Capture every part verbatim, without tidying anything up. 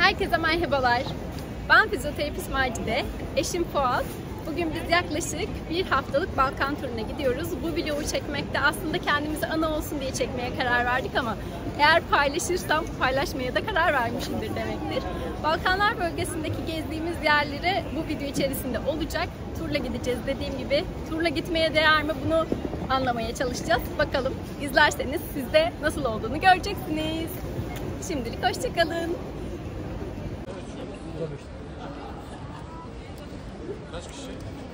Herkese merhabalar. Ben fizyoterapist Macide, eşim Fuat. Bugün biz yaklaşık bir haftalık Balkan turuna gidiyoruz. Bu videoyu çekmekte aslında kendimize ana olsun diye çekmeye karar verdik ama eğer paylaşırsam paylaşmaya da karar vermişimdir demektir. Balkanlar bölgesindeki gezdiğimiz yerleri bu video içerisinde olacak. Turla gideceğiz dediğim gibi. Turla gitmeye değer mi bunu anlamaya çalışacağız. Bakalım izlerseniz siz de nasıl olduğunu göreceksiniz. Şimdilik hoşça kalın. Kaç kişi?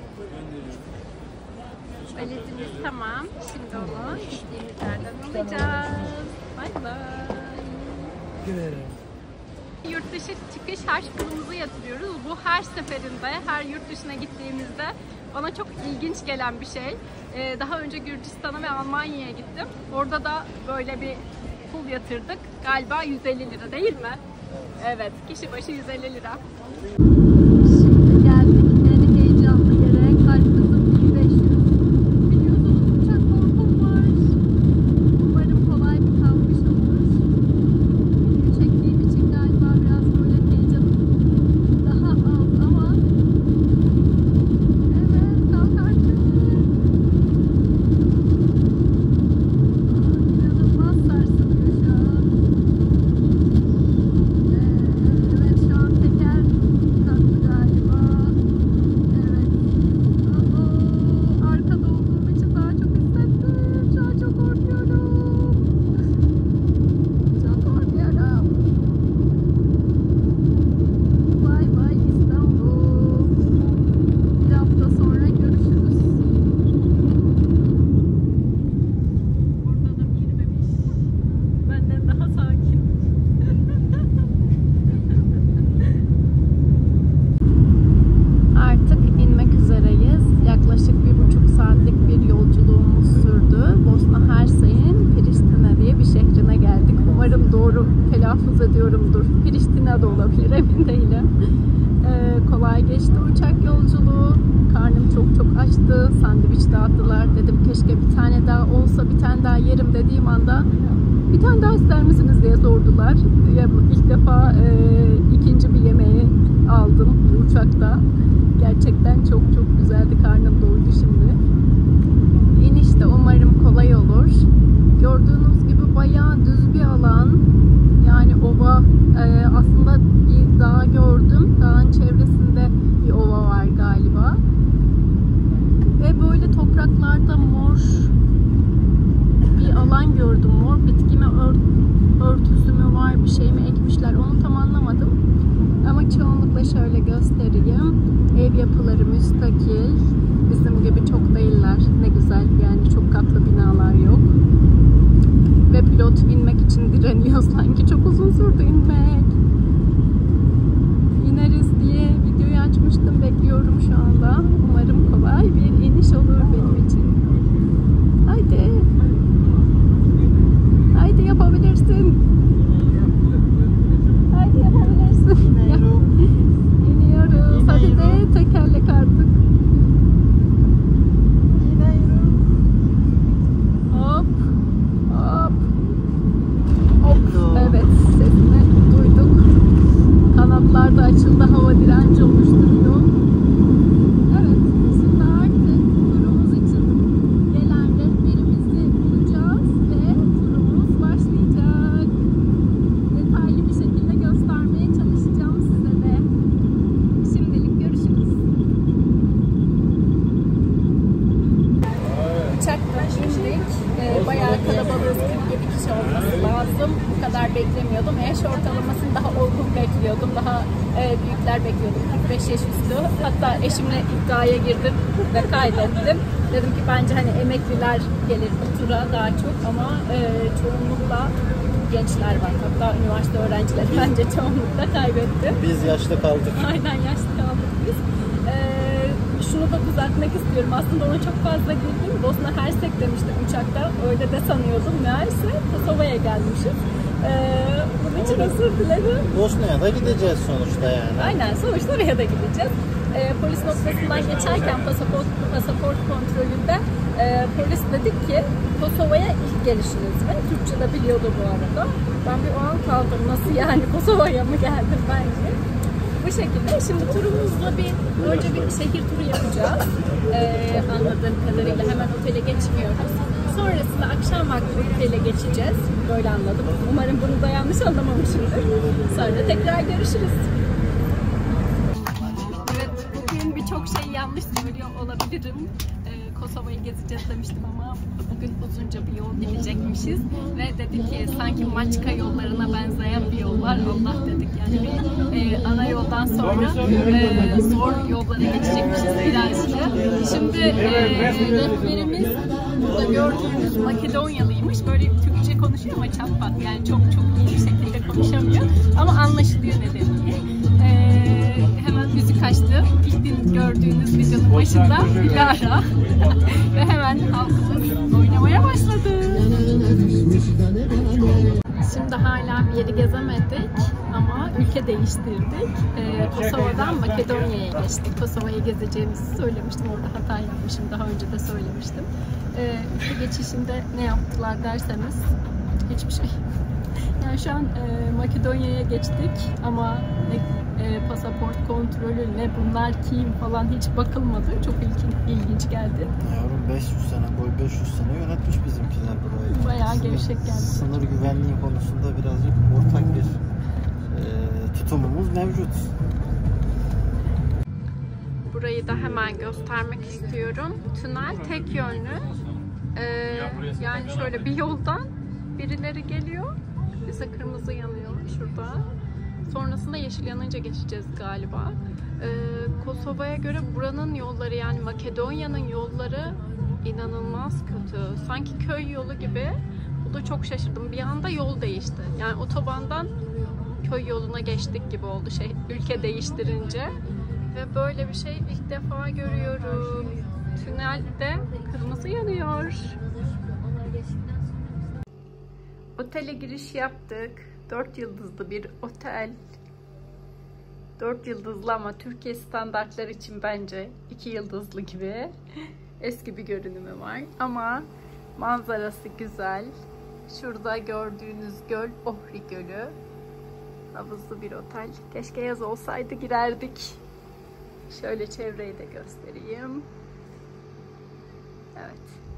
Valetimiz tamam. Şimdi onu gittiğimiz yerden alacağız. Bay bay. Yurt dışı çıkış harçlığımızı yatırıyoruz. Bu her seferinde, her yurt dışına gittiğimizde bana çok ilginç gelen bir şey. Ee, daha önce Gürcistan'a ve Almanya'ya gittim. Orada da böyle bir pul yatırdık. Galiba yüz elli lira değil mi? Evet, kişi başı yüz elli lira. Şimdi geldik en heyecanlı yere. Karşımızda bin beş yüz. Biliyorsunuz uçak korkum var. Umarım kolay bir kalkış olur. Video çektiğim için galiba biraz böyle heyecanım daha az ama evet, kalk artık. İnanılmaz sarsılıyor şu an. Evet, şu an teker kalktı galiba. Evet. Aa, arkada olduğum için daha çok hissettim. Şu an çok korkuyorum. Çok korkuyorum. Bay bay İstanbul. Bir hafta sonra görüşürüz. Burada da bir bebiş. Benden daha sakin. Artık inmek üzereyiz. Yaklaşık bir buçuk saatlik bir yolculuğumuz sürdü. Bosna Hersey'in Priştine diye bir şehrine geldik. Umarım doğru telaffuz ediyorumdur. Priştine de olabilir, emin değilim. Ee, kolay geçti uçak yolculuğu. Karnım çok çok açtı. Sandviç dağıttılar. Dedim keşke bir tane daha olsa, bir tane daha yerim dediğim anda bir tane daha ister misiniz diye sordular. İlk defa e, ikinci bir yemeği aldım uçakta. Gerçekten çok çok güzeldi. Karnım doydu şimdi. İniş de umarım kolay olur. Gördüğünüz gibi bayağı düz bir alan. Yani ova. E, aslında bir dağ gördüm. Dağın çevresinde bir ova var galiba. Ve böyle topraklarda mor bir alan gördüm. Mor bitki mi, ört, örtüsü mü var, bir şey mi ekmişler onu tam anlamadım. Ama çoğunlukla şöyle göstereyim. Ev yapıları müstakil. Bizim gibi çok değiller. Ne güzel, yani çok katlı binalar yok. Ve pilot inmek için direniyor sanki. Çok uzun sürdü inmek. İneriz diye videoyu açmıştım. Bekliyorum şu anda. Umarım kolay bir iniş olur benim için. Haydi. Haydi yapabilirsin. Haydi yapabilirsin. İniyoruz. Hadi de tekerlek artık. Hop. Hop. Hop. Evet, sesini duyduk. Kanatlar da açıldı. Hava direnci oluşturuyor. Evet, şimdi artık turumuz için gelen rehberimizi bulacağız ve turumuz başlayacak. Detaylı bir şekilde göstermeye çalışacağım size de. Şimdilik görüşürüz. Uçaktan indik. Ee, bayağı kalabalığız. kırk yedi kişi olması lazım. Bu kadar beklemiyordum. Yaş ortalamasını daha olgun bekliyordum. Daha e, büyükler bekliyordum. kırk beş yaş üstü. Hatta eşimle iddiaya girdim ve kaydettim. Dedim ki bence hani emekliler gelir bu tura daha çok ama e, çoğunlukla gençler var. Hatta üniversite öğrencileri bence çoğunlukla kaybetti. Biz yaşlı kaldık. Aynen, yaşlı kaldık biz. Ee, şunu da düzeltmek istiyorum. Aslında ona çok fazla girdim. Bosna Hersek demiştim uçakta. Öyle de sanıyordum. Meğerse Kosova'ya gelmişiz. Ee, bunun için özür dilerim. Bosna'ya da gideceğiz sonuçta yani. Aynen, sonuçta oraya da gideceğiz. e, polis noktasından geçerken pasaport, pasaport kontrolünde e, polis dedik ki Kosova'ya ilk gelişiniz mi? Türkçe de biliyordu bu arada. Ben bir o an kaldım. Nasıl yani Kosova'ya mı geldim bence? Bu şekilde. Şimdi turumuzla bir önce bir şehir turu yapacağız. E, anladığım kadarıyla hemen otele geçmiyoruz. Sonrasında akşam vakti otele geçeceğiz. Böyle anladım. Umarım bunu da yanlış anlamamışımdır. Sonra tekrar görüşürüz. Evet, bugün birçok şey yanlış söylüyor olabilirim. Ee, Kosova'yı gezeceğiz demiştim ama bugün uzunca bir yol gidecekmişiz. Ve dedik ki sanki Maçka yollarına benzeyen bir yol var. Allah dedik yani bir e, ana yoldan sonra e, zor yollara geçecekmişiz virajlı. Şimdi e, rehberimiz burada gördüğünüz Makedonyalıymış. Böyle Türkçe konuşuyor ama çat pat yani çok çok iyi bir şekilde konuşamıyor. Ama anlaşılıyor ne dediği. Ee, hemen müzik açtı. İlk gördüğünüz videonun başında Dilara ve hemen halkımız oynamaya başladı. Şimdi hala bir yeri gezemedik ama ülke değiştirdik. Ee, Kosova'dan Makedonya'ya geçtik. Kosova'yı gezeceğimizi söylemiştim. Orada hata yapmışım. Daha önce de söylemiştim. Ee, ülke geçişinde ne yaptılar derseniz hiçbir şey. Yani şu an e, Makedonya'ya geçtik ama ne e, pasaport kontrolü ne bunlar kim falan hiç bakılmadı. Çok ilginç, ilginç geldi. Yavrum beş yüz sene boy beş yüz sene yönetmiş bizimkiler burayı. Bayağı Sınır, gevşek geldi. Sınır güvenliği konusunda birazcık ortak bir e, tutumumuz mevcut. Burayı da hemen göstermek istiyorum. Tünel tek yönlü. Ee, yani şöyle bir yoldan birileri geliyor. Bize kırmızı yanıyor şurada. Sonrasında yeşil yanınca geçeceğiz galiba. Ee, Kosova'ya göre buranın yolları yani Makedonya'nın yolları inanılmaz kötü. Sanki köy yolu gibi. Bu da çok şaşırdım. Bir anda yol değişti. Yani otobandan köy yoluna geçtik gibi oldu şey ülke değiştirince. Ve böyle bir şey ilk defa görüyorum. Tünelde kırmızı yanıyor. Otele giriş yaptık. dört yıldızlı bir otel. dört yıldızlı ama Türkiye standartları için bence iki yıldızlı gibi. Eski bir görünümü var. Ama manzarası güzel. Şurada gördüğünüz göl Ohri Gölü. Havuzlu bir otel. Keşke yaz olsaydı girerdik. Şöyle çevreyi de göstereyim. Evet.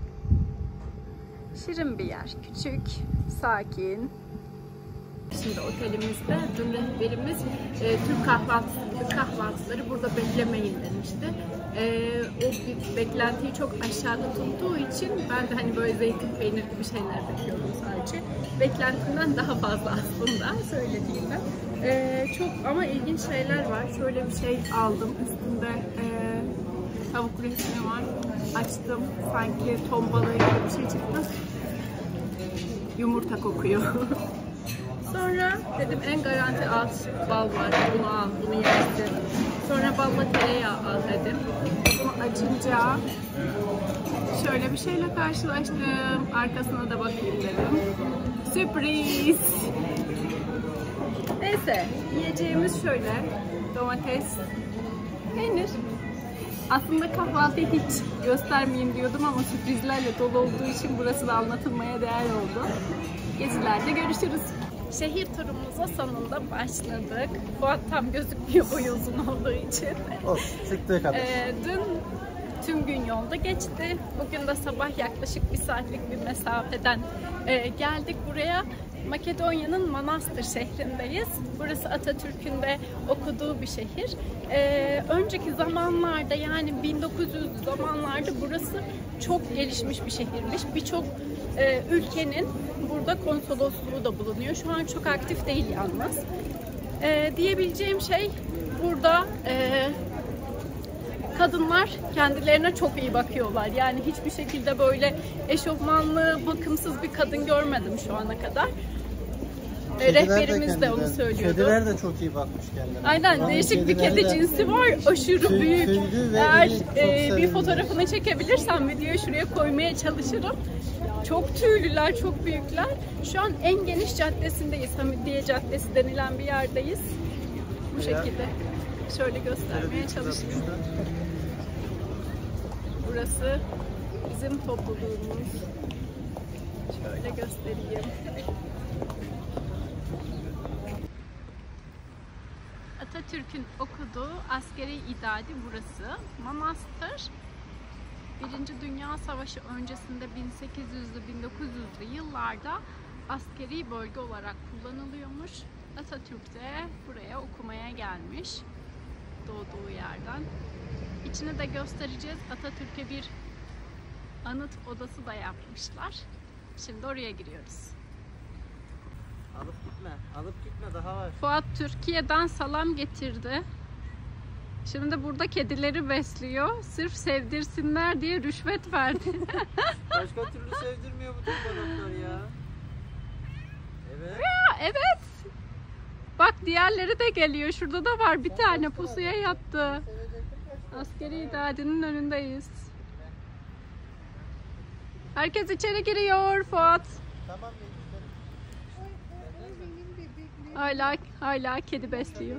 Şirin bir yer. Küçük, sakin. Şimdi otelimizde dün rehberimiz e, Türk kahvaltısı, kahvaltıları burada beklemeyin demişti. E, o bir beklentiyi çok aşağıda tuttuğu için ben de hani böyle zeytin peynir gibi şeyler bekliyordum sadece. Beklentimden daha fazla aslında söylediğimden. E, çok ama ilginç şeyler var. Şöyle bir şey aldım. Üstünde e, tavuk resmi var. Açtım. Sanki ton balığı gibi bir şey çıktı. Yumurta kokuyor. Sonra dedim en garanti al, bal var, bunu al, bunu yersin. Sonra balla tereyağı al dedim. Bunu açınca şöyle bir şeyle karşılaştım. Arkasına da bakayım dedim. Sürpriz! Neyse, yiyeceğimiz şöyle. Domates, peynir. Aslında kahvaltıyı hiç göstermeyeyim diyordum ama sürprizlerle dolu olduğu için burası da anlatılmaya değer oldu. Gezilerde görüşürüz. Şehir turumuza sonunda başladık. Fuat tam gözükmüyor boyu uzun olduğu için. Olsun, çıktığı kadar. Ee, dün tüm gün yolda geçti. Bugün de sabah yaklaşık bir saatlik bir mesafeden e, geldik buraya. Makedonya'nın Manastır şehrindeyiz. Burası Atatürk'ün de okuduğu bir şehir. Ee, önceki zamanlarda yani bin dokuz yüzlü zamanlarda burası çok gelişmiş bir şehirmiş. Birçok e, ülkenin burada konsolosluğu da bulunuyor. Şu an çok aktif değil yalnız. Ee, diyebileceğim şey burada e, kadınlar kendilerine çok iyi bakıyorlar. Yani hiçbir şekilde böyle eşofmanlı, bakımsız bir kadın görmedim şu ana kadar. Kediler Rehberimiz de, de onu söylüyordu. Kediler de çok iyi bakmış kendilerine. Aynen, Buranın değişik bir kedi de cinsi var. Aşırı tüy, büyük. Eğer e, bir fotoğrafını sevimli. çekebilirsem videoya şuraya koymaya çalışırım. Çok tüylüler, çok büyükler. Şu an en geniş caddesindeyiz. Hamidiye Caddesi denilen bir yerdeyiz. Bu şekilde. Şöyle göstermeye çalışayım. Burası bizim topluluğumuz. Şöyle göstereyim. Atatürk'ün okuduğu askeri idadi burası. Manastır Birinci Dünya Savaşı öncesinde bin sekiz yüzlü bin dokuz yüzlü yıllarda askeri bölge olarak kullanılıyormuş. Atatürk de buraya okumaya gelmiş doğduğu yerden. İçini de göstereceğiz. Atatürk'e bir anıt odası da yapmışlar. Şimdi oraya giriyoruz. Alıp gitme, alıp gitme, daha var. Fuat Türkiye'den salam getirdi. Şimdi burada kedileri besliyor. Sırf sevdirsinler diye rüşvet verdi. Başka türlü sevdirmiyor bu tür balıklar ya. Evet. Ya evet. Bak diğerleri de geliyor. Şurada da var bir tane pusuya yattı. Askeri idadinin önündeyiz. Herkes içeri giriyor Fuat. Tamam. Hala hala kedi besliyor.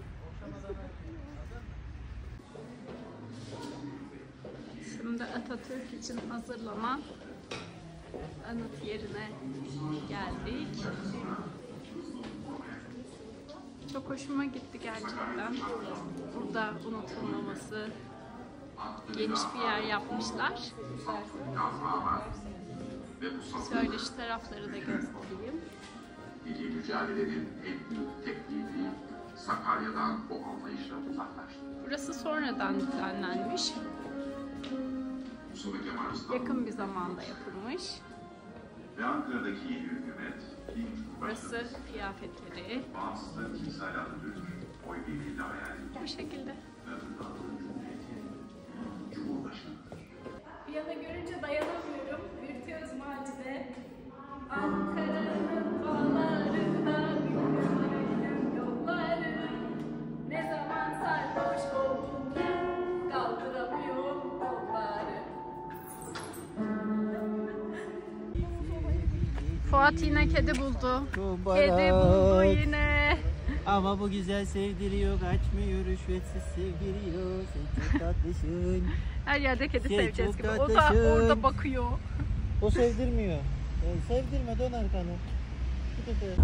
Şimdi Atatürk için hazırlanan anıt yerine geldik. Çok hoşuma gitti gerçekten. Burada unutulmaması, geniş bir yer yapmışlar. Şöyle şu tarafları da göstereyim. Milli mücadelenin en büyük tekniği Sakarya'dan bu anlayışla uzaklaştı. Burası sonradan düzenlenmiş. Yakın bir zamanda yapılmış. Ve Ankara'daki yeni hükümet, burası kıyafetleri. bağımsızlığı timsal adını oy birliğiyle hayal Bu şekilde. Cumhurbaşkanı. Bir yana görünce dayanamıyorum. Virtüöz Macide. Ankara'nın bağlarında yürüyorum yolları. Ne zaman sarhoş oldum ki kaldıramıyorum kolları. Fuat yine kedi buldu. Kedi buldu yine. Ama bu güzel sevdiriyor, kaçmıyor, rüşvetsiz sevdiriyor. Sen çok tatlısın. Her yerde kedi Şey, seveceğiz çok gibi. O da tatlısın. orada bakıyor. O sevdirmiyor. Yani sevdirme, dön arkanı. Git öte.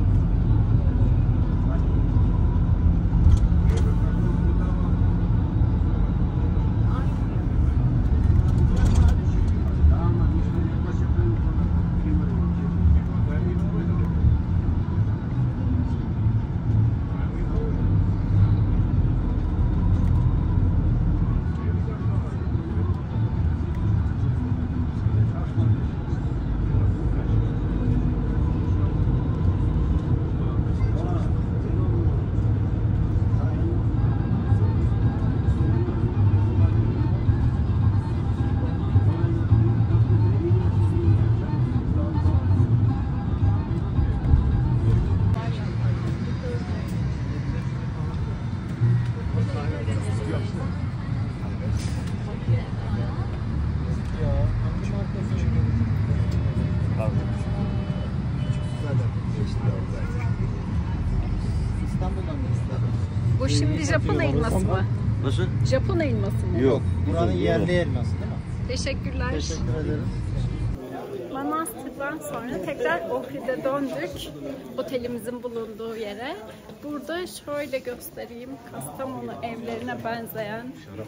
Bu şimdi Japon elması mı? Nasıl? Japon elması mı? Yok. Buranın yerli elması değil mi? Teşekkürler. Teşekkür ederiz. Manastır'dan sonra tekrar Ohri'de döndük. Otelimizin bulunduğu yere. Burada şöyle göstereyim. Kastamonu evlerine benzeyen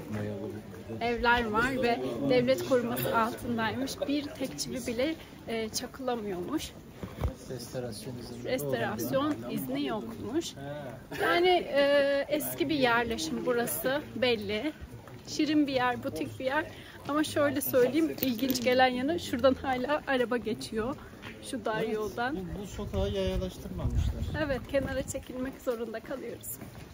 evler var ve devlet koruması altındaymış. Bir tek çivi bile e, çakılamıyormuş. Restorasyon izni. Restorasyon izni yokmuş. Yani e, eski bir yerleşim burası belli. Şirin bir yer, butik bir yer. Ama şöyle söyleyeyim, ilginç gelen yanı şuradan hala araba geçiyor. Şu dar yoldan. Bu, bu sokağı yayalaştırmamışlar. Evet, kenara çekilmek zorunda kalıyoruz.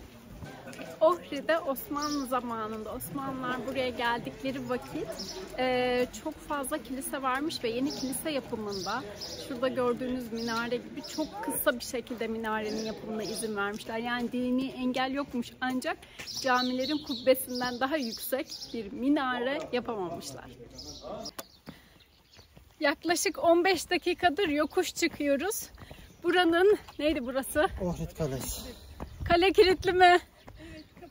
Ohri'de Osmanlı zamanında Osmanlılar buraya geldikleri vakit e, çok fazla kilise varmış ve yeni kilise yapımında şurada gördüğünüz minare gibi çok kısa bir şekilde minarenin yapımına izin vermişler. Yani dini engel yokmuş ancak camilerin kubbesinden daha yüksek bir minare yapamamışlar. Yaklaşık on beş dakikadır yokuş çıkıyoruz. Buranın neydi burası? Ohrid Kalesi. Kale kilitli mi?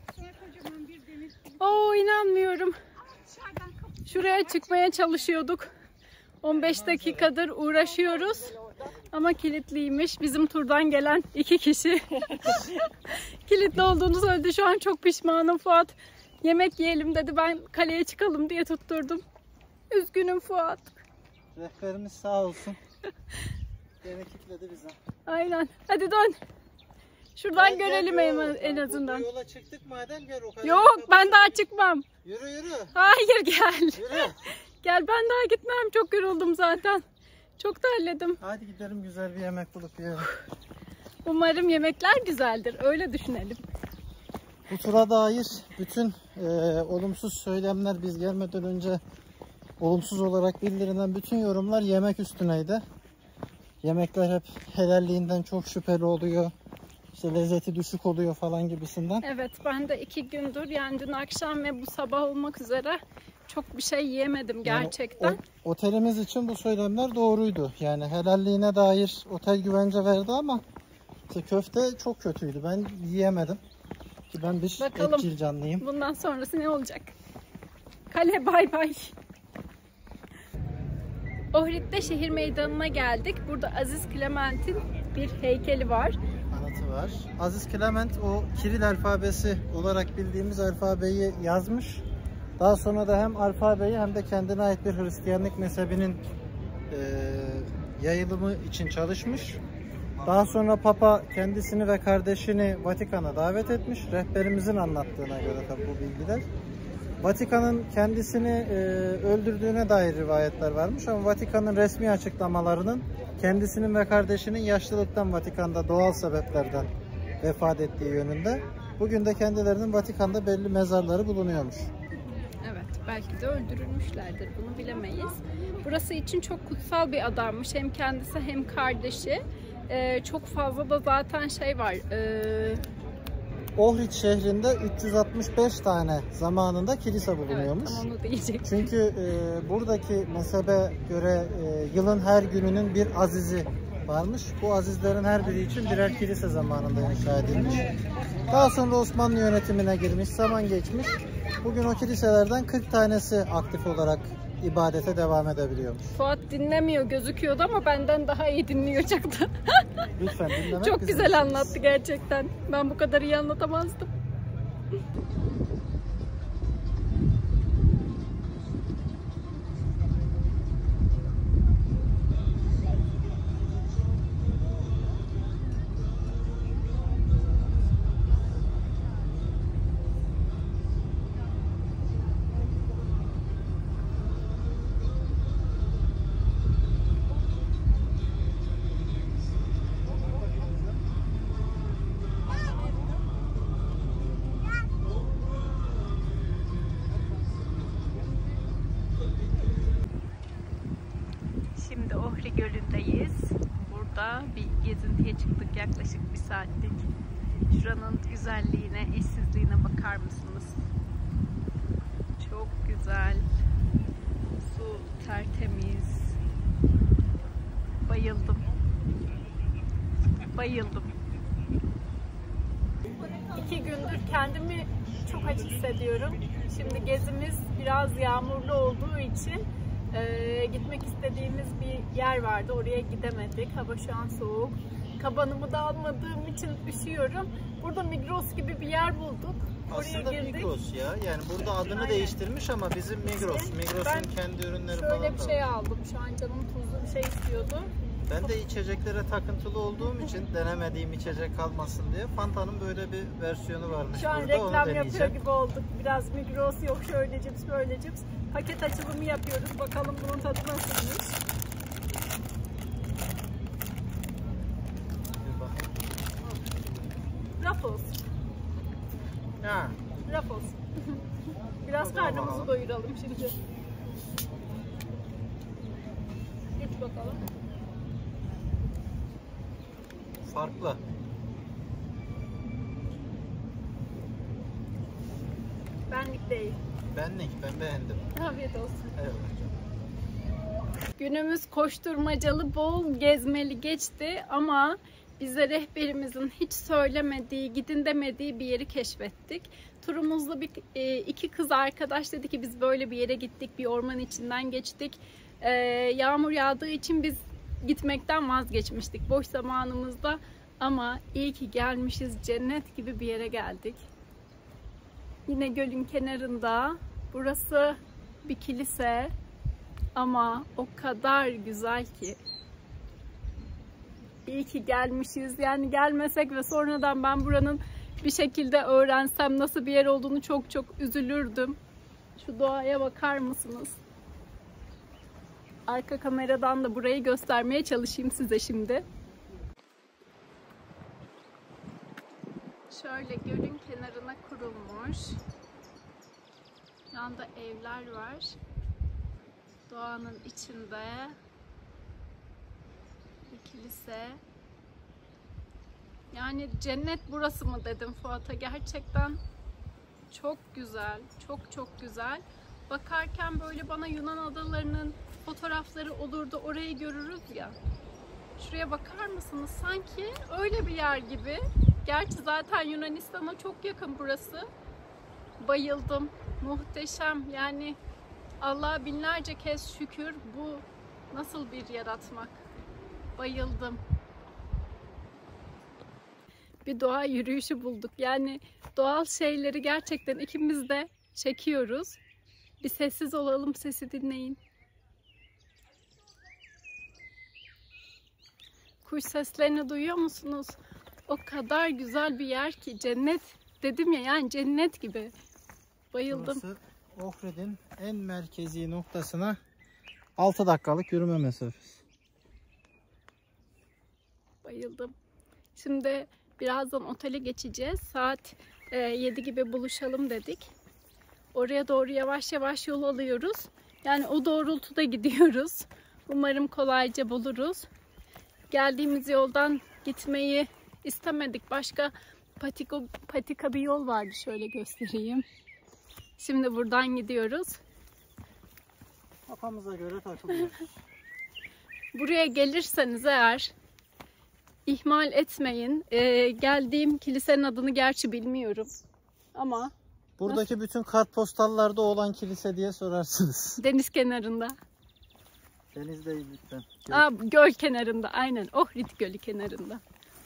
Oo, inanmıyorum. Şuraya çıkmaya çalışıyorduk. on beş dakikadır uğraşıyoruz. Ama kilitliymiş. Bizim turdan gelen iki kişi. Kilitli olduğunu söyledi. Şu an çok pişmanım Fuat. Yemek yiyelim dedi. Ben kaleye çıkalım diye tutturdum. Üzgünüm Fuat. Rehberimiz sağ olsun. Gene kilitledi bize. Aynen. Hadi dön. Şuradan Gel, görelim gel, en, yol. en azından. Bu yola çıktık madem gel o kadar. Yok, ben daha çıkmam. Yürü yürü. Hayır, gel. Yürü. Gel, ben daha gitmem. Çok yoruldum zaten. Çok terledim. Hadi gidelim, güzel bir yemek bulup yiyelim. Umarım yemekler güzeldir. Öyle düşünelim. Bu tura dair bütün e, olumsuz söylemler, biz gelmeden önce olumsuz olarak bildirilen bütün yorumlar yemek üstüneydi. Yemekler hep helalliğinden çok şüpheli oluyor. İşte lezzeti düşük oluyor falan gibisinden. Evet, ben de iki gündür, yani dün akşam ve bu sabah olmak üzere çok bir şey yiyemedim gerçekten. Yani o, otelimiz için bu söylemler doğruydu. Yani helalliğine dair otel güvence verdi ama işte köfte çok kötüydü. Ben yiyemedim. Ki ben bir Bakalım, etçil canlıyım. bundan sonrası ne olacak? Kale bay bay. Ohrid'de şehir meydanına geldik. Burada Aziz Clement'in bir heykeli var. Anıtı var. Aziz Clement o Kiril alfabesi olarak bildiğimiz alfabeyi yazmış. Daha sonra da hem alfabeyi hem de kendine ait bir Hristiyanlık mezhebinin e, yayılımı için çalışmış. Daha sonra Papa kendisini ve kardeşini Vatikan'a davet etmiş. Rehberimizin anlattığına göre tabii bu bilgiler. Vatikan'ın kendisini e, öldürdüğüne dair rivayetler varmış ama Vatikan'ın resmi açıklamalarının kendisinin ve kardeşinin yaşlılıktan, Vatikan'da doğal sebeplerden vefat ettiği yönünde. Bugün de kendilerinin Vatikan'da belli mezarları bulunuyormuş. Evet, belki de öldürülmüşlerdir, bunu bilemeyiz. Burası için çok kutsal bir adammış, hem kendisi hem kardeşi. Ee, çok fazla da zaten şey var. Ee... Ohrid şehrinde üç yüz altmış beş tane zamanında kilise bulunuyormuş. Evet, tam onu diyecektim. Çünkü e, buradaki mezhebe göre e, yılın her gününün bir azizi varmış. Bu azizlerin her biri için birer kilise zamanında inşa edilmiş. Daha sonra Osmanlı yönetimine girmiş, zaman geçmiş. Bugün o kiliselerden kırk tanesi aktif olarak ibadete devam edebiliyormuş. Fuat dinlemiyor gözüküyordu ama benden daha iyi dinliyor çıktı. Lütfen dinlemek Çok bizim güzel işimiz. anlattı gerçekten. Ben bu kadar iyi anlatamazdım. Şimdi Ohri Gölü'ndeyiz. Burada bir gezintiye çıktık, yaklaşık bir saatlik. Şuranın güzelliğine, eşsizliğine bakar mısınız? Çok güzel. Su tertemiz. Bayıldım. Bayıldım. İki gündür kendimi çok aç hissediyorum. Şimdi gezimiz biraz yağmurlu olduğu için Ee, gitmek istediğimiz bir yer vardı. Oraya gidemedik. Hava şu an soğuk. Kabanımı da almadığım için üşüyorum. Burada Migros gibi bir yer bulduk. Oraya Aslında girdik. Migros ya. Yani burada adını Aynen. değiştirmiş ama bizim Migros. İşte Migros'un ben kendi ürünleri falan Şöyle bir da şey var. aldım. Şu an canım tuzlu bir şey istiyordu. Ben de içeceklere takıntılı olduğum için denemediğim içecek kalmasın diye Fanta'nın böyle bir versiyonu varmış. Şu an burada. Onu reklam yapıyor deneyeceğim. gibi olduk. Biraz Migros yok, şöyle cips, böyle cips. Paket açılımı yapıyoruz. Bakalım bunun tadı nasılmış. Bir bak. Ruffles. Ha. Ruffles. Biraz Bakalım. karnımızı doyuralım şimdi. Geç bakalım. Farklı. Benlik değil. Benlik. Ben beğendim. Afiyet olsun. Evet. Günümüz koşturmacalı, bol gezmeli geçti ama bize rehberimizin hiç söylemediği, gidin demediği bir yeri keşfettik. Turumuzda bir, e, iki kız arkadaş dedi ki biz böyle bir yere gittik, bir orman içinden geçtik. E, yağmur yağdığı için biz gitmekten vazgeçmiştik boş zamanımızda. Ama iyi ki gelmişiz, cennet gibi bir yere geldik. Yine gölün kenarında. Burası bir kilise ama o kadar güzel ki. İyi ki gelmişiz. Yani gelmesek ve sonradan ben buranın bir şekilde öğrensem nasıl bir yer olduğunu çok çok üzülürdüm. Şu doğaya bakar mısınız? Arka kameradan da burayı göstermeye çalışayım size şimdi. Şöyle gölün kenarına kurulmuş. Yanda evler var. Doğanın içinde bir kilise. Yani cennet burası mı dedim Fuat'a. Gerçekten çok güzel. Çok çok güzel. Bakarken böyle bana Yunan adalarının fotoğrafları olurdu. Orayı görürüz ya. Şuraya bakar mısınız? Sanki öyle bir yer gibi. Gerçi zaten Yunanistan'a çok yakın burası. Bayıldım. Muhteşem. Yani Allah'a binlerce kez şükür, bu nasıl bir yaratmak. Bayıldım. Bir doğa yürüyüşü bulduk. Yani doğal şeyleri gerçekten ikimiz de çekiyoruz. Bir sessiz olalım, sesi dinleyin. Kuş seslerini duyuyor musunuz? O kadar güzel bir yer ki, cennet dedim ya, yani cennet gibi. Bayıldım. Burası Ohrid'in en merkezi noktasına altı dakikalık yürüme mesafesi. Bayıldım. Şimdi birazdan otele geçeceğiz. Saat yedi gibi buluşalım dedik. Oraya doğru yavaş yavaş yol alıyoruz. Yani o doğrultuda gidiyoruz. Umarım kolayca buluruz. Geldiğimiz yoldan gitmeyi istemedik. Başka patika, patika bir yol vardı. Şöyle göstereyim. Şimdi buradan gidiyoruz. Kafamıza göre takılıyoruz. Buraya gelirseniz eğer ihmal etmeyin. Ee, geldiğim kilisenin adını gerçi bilmiyorum. Ama buradaki nasıl? Bütün kartpostallarda olan kilise diye sorarsınız. Deniz kenarında. Deniz değil lütfen. Göl. Aa, göl kenarında, aynen. Ohrid Gölü kenarında.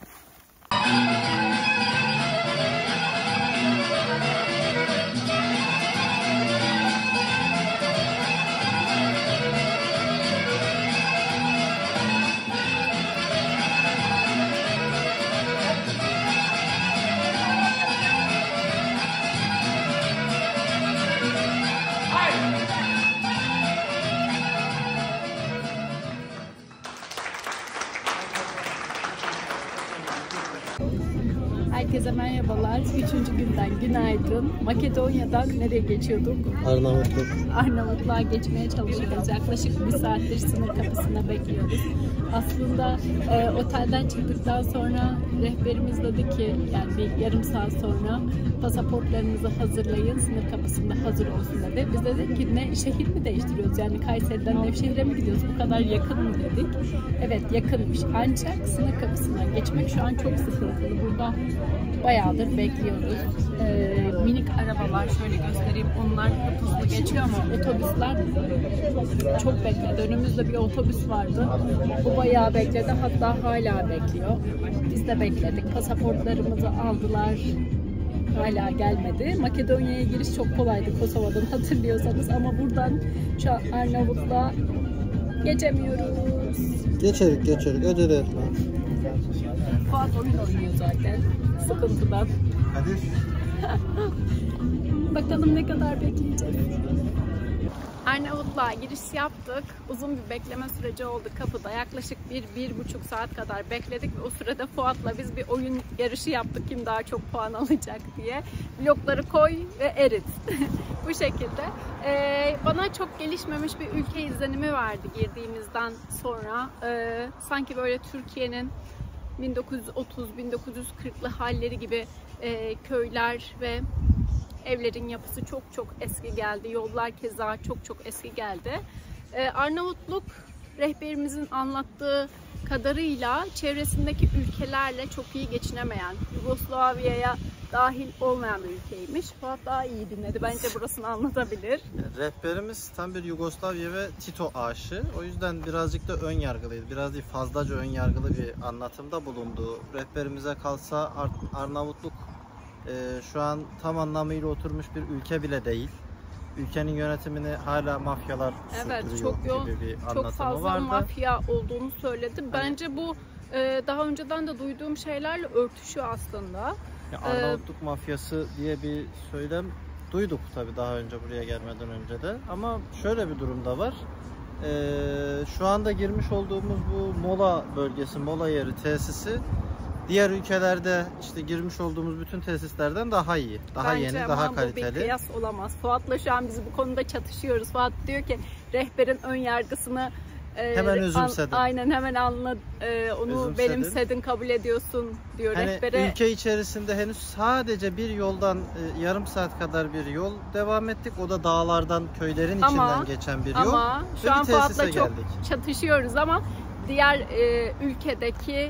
Herkese merhabalar. Üçüncü günden günaydın. Makedonya'dan nereye geçiyorduk? Arnavutluk. Arnavutluğa geçmeye çalışıyoruz. Yaklaşık bir saattir sınır kapısına bekliyoruz. Aslında e, otelden çıktıktan sonra rehberimiz dedi ki, yani bir yarım saat sonra pasaportlarınızı hazırlayın, sınır kapısında hazır olsun dedi. Biz dedik ki ne, şehir mi değiştiriyoruz? Yani Kayseri'den Nevşehir'e mi gidiyoruz? Bu kadar yakın mı dedik. Evet, yakınmış. Ancak sınır kapısından geçmek şu an çok sıkıntılı. Burada bayağıdır bekliyoruz. Ee, minik arabalar, şöyle göstereyim, onlar hızlı geçiyor ama otobüsler çok bekledi. Önümüzde bir otobüs vardı. Bu bayağı bekledi. Hatta hala bekliyor. Biz de bekledik. Pasaportlarımızı aldılar. Hala gelmedi. Makedonya'ya giriş çok kolaydı Kosova'dan, hatırlıyorsanız, ama buradan şu an Arnavutluğa geçemiyoruz. Geçerik geçerik. Acele etme. Fuat oyun oynuyor zaten. Sıkıntıdan. Hadi. Bakalım ne kadar bekleyeceğiz. Arnavutluğa giriş yaptık. Uzun bir bekleme süreci oldu kapıda. Yaklaşık bir, bir buçuk saat kadar bekledik ve o sırada Fuat'la biz bir oyun yarışı yaptık. Kim daha çok puan alacak diye. Blokları koy ve erit. Bu şekilde. Ee, bana çok gelişmemiş bir ülke izlenimi verdi girdiğimizden sonra. Ee, sanki böyle Türkiye'nin bin dokuz yüz otuz bin dokuz yüz kırklı halleri gibi e, köyler ve evlerin yapısı çok çok eski geldi. Yollar keza çok çok eski geldi. Ee, Arnavutluk, rehberimizin anlattığı kadarıyla çevresindeki ülkelerle çok iyi geçinemeyen, Yugoslavya'ya dahil olmayan bir ülkeymiş. Fuat daha iyi dinledi. Bence burasını anlatabilir. Rehberimiz tam bir Yugoslavya ve Tito aşığı. O yüzden birazcık da ön yargılıydı. Biraz değil, fazlaca ön yargılı bir anlatımda bulundu. Rehberimize kalsa Ar Arnavutluk e, şu an tam anlamıyla oturmuş bir ülke bile değil. Ülkenin yönetimini hala mafyalar evet, sürdürüyor çok yoğun, gibi bir anlatımı çok fazla vardı. mafya olduğunu söyledi. Bence bu e, daha önceden de duyduğum şeylerle örtüşüyor aslında. Ya, Arnavutluk ee, mafyası diye bir söylem duyduk tabii daha önce, buraya gelmeden önce de. Ama şöyle bir durum da var. Ee, şu anda girmiş olduğumuz bu mola bölgesi, mola yeri, tesisi diğer ülkelerde işte girmiş olduğumuz bütün tesislerden daha iyi, daha Bence yeni, daha kaliteli. Bu bir kıyas olamaz. Fuat'la şu an biz bu konuda çatışıyoruz. Fuat diyor ki rehberin ön yargısını e, hemen özümsedin. An, aynen hemen anla, e, onu özümsedin. benimsedin, kabul ediyorsun diyor hani rehbere. Ülke içerisinde henüz sadece bir yoldan e, yarım saat kadar bir yol devam ettik. O da dağlardan, köylerin ama, içinden geçen bir ama yol. Ama şu an Fuat'la çok çatışıyoruz ama diğer e, ülkedeki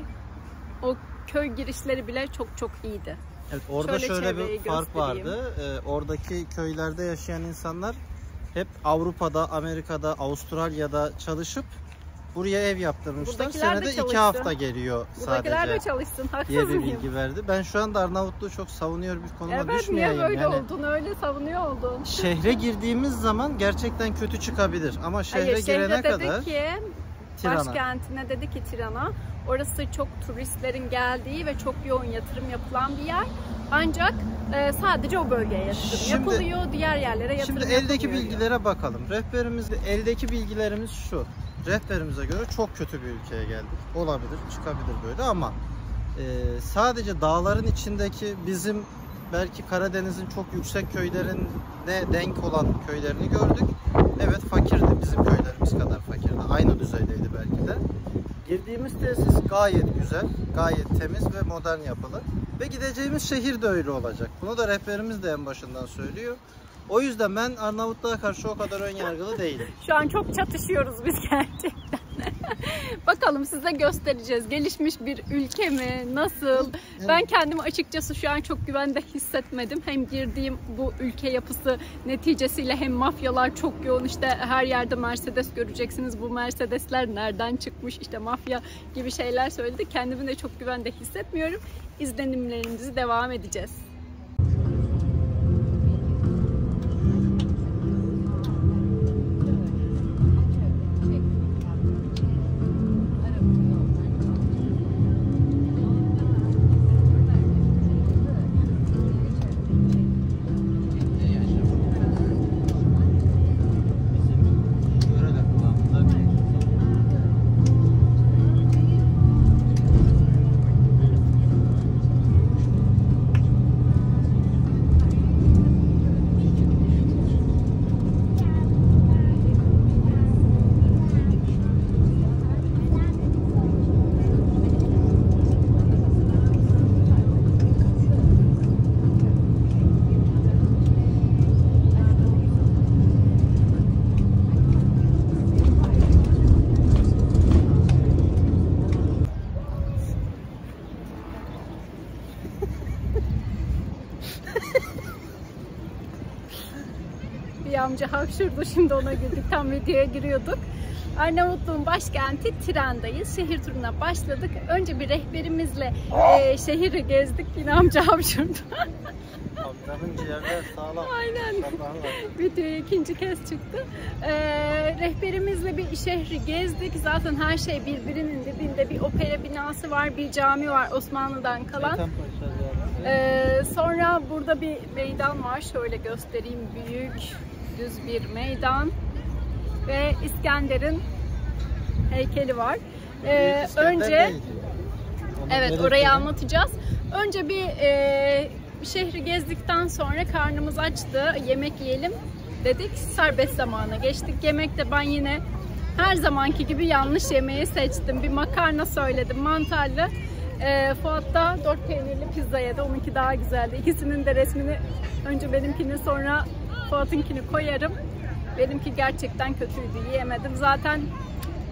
o köy girişleri bile çok çok iyiydi. Evet, orada şöyle, şöyle bir fark göstereyim. vardı. Ee, oradaki köylerde yaşayan insanlar hep Avrupa'da, Amerika'da, Avustralya'da çalışıp buraya ev yaptırmışlar. Buradakiler Senede iki hafta geliyor sadece. Buradakiler de çalışsın, haksız diye bir mıyım? bilgi verdi. Ben şu anda Arnavutluğu çok savunuyor bir konuma evet, düşmeyeyim. Evet, niye böyle yani, oldun, öyle savunuyor oldun. Şehre girdiğimiz zaman gerçekten kötü çıkabilir. Ama şehre Hayır, girene şehre kadar... Dedi ki, Tirana. Başkentine dedi ki Tirana, orası çok turistlerin geldiği ve çok yoğun yatırım yapılan bir yer. Ancak e, sadece o bölgeye yatırım şimdi, yapılıyor, diğer yerlere yatırım Şimdi eldeki yapılmıyor. bilgilere bakalım. Rehberimizde eldeki bilgilerimiz şu. Rehberimize göre çok kötü bir ülkeye geldik. Olabilir, çıkabilir böyle ama e, sadece dağların içindeki bizim belki Karadeniz'in çok yüksek köylerine denk olan köylerini gördük. Evet, fakirdi, bizim köylerimiz kadar fakirdi. Aynı düzeydeydi belki de. Girdiğimiz tesis gayet güzel, gayet temiz ve modern yapılı. Ve gideceğimiz şehir de öyle olacak. Bunu da rehberimiz de en başından söylüyor. O yüzden ben Arnavutluğa karşı o kadar ön yargılı değilim. Şu an çok çatışıyoruz biz gerçekten. Bakalım size göstereceğiz. Gelişmiş bir ülke mi? Nasıl? Ben kendimi açıkçası şu an çok güvende hissetmedim. Hem girdiğim bu ülke yapısı neticesiyle hem mafyalar çok yoğun. İşte her yerde Mercedes göreceksiniz. Bu Mercedesler nereden çıkmış? İşte mafya gibi şeyler söyledi. Kendimi de çok güvende hissetmiyorum. İzlenimlerimizi devam edeceğiz. Bir amca hapşurdu, şimdi ona girdik, tam videoya giriyorduk. Arnavutluğun başkenti Tiran'dayız. Şehir turuna başladık. Önce bir rehberimizle e, şehri gezdik. Yine amca hapşurdu. Amcanın ciğerler sağlam. Aynen. Videoya ikinci kez çıktı. E, rehberimizle bir şehri gezdik. Zaten her şey birbirinin dibinde. Bir opera binası var, bir cami var Osmanlı'dan kalan. Ee, sonra burada bir meydan var. Şöyle göstereyim. Büyük, düz bir meydan. Ve İskender'in heykeli var. Ee, önce evet, orayı anlatacağız. Önce bir e, şehri gezdikten sonra karnımız açtı. Yemek yiyelim dedik. Serbest zamana geçtik. Yemekte ben yine her zamanki gibi yanlış yemeği seçtim. Bir makarna söyledim, mantarlı. E, Fuat da dört peynirli pizza yedi. Onunki daha güzeldi. İkisinin de resmini önce benimkini sonra Fuat'ınkini koyarım. Benimki gerçekten kötüydü. Yiyemedim. Zaten